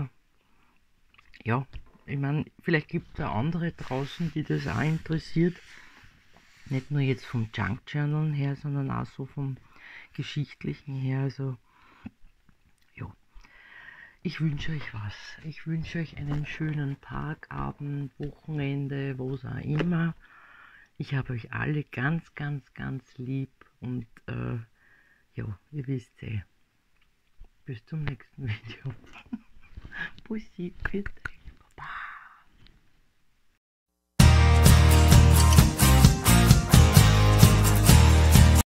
ja, ich meine, vielleicht gibt es ja andere draußen, die das auch interessiert. Nicht nur jetzt vom Junk Journal her, sondern auch so vom Geschichtlichen her. Also, ja, ich wünsche euch was. Ich wünsche euch einen schönen Tag, Abend, Wochenende, was auch immer. Ich habe euch alle ganz, ganz, ganz lieb und ja, ihr wisst eh. Bis zum nächsten Video. Bussi, bitte.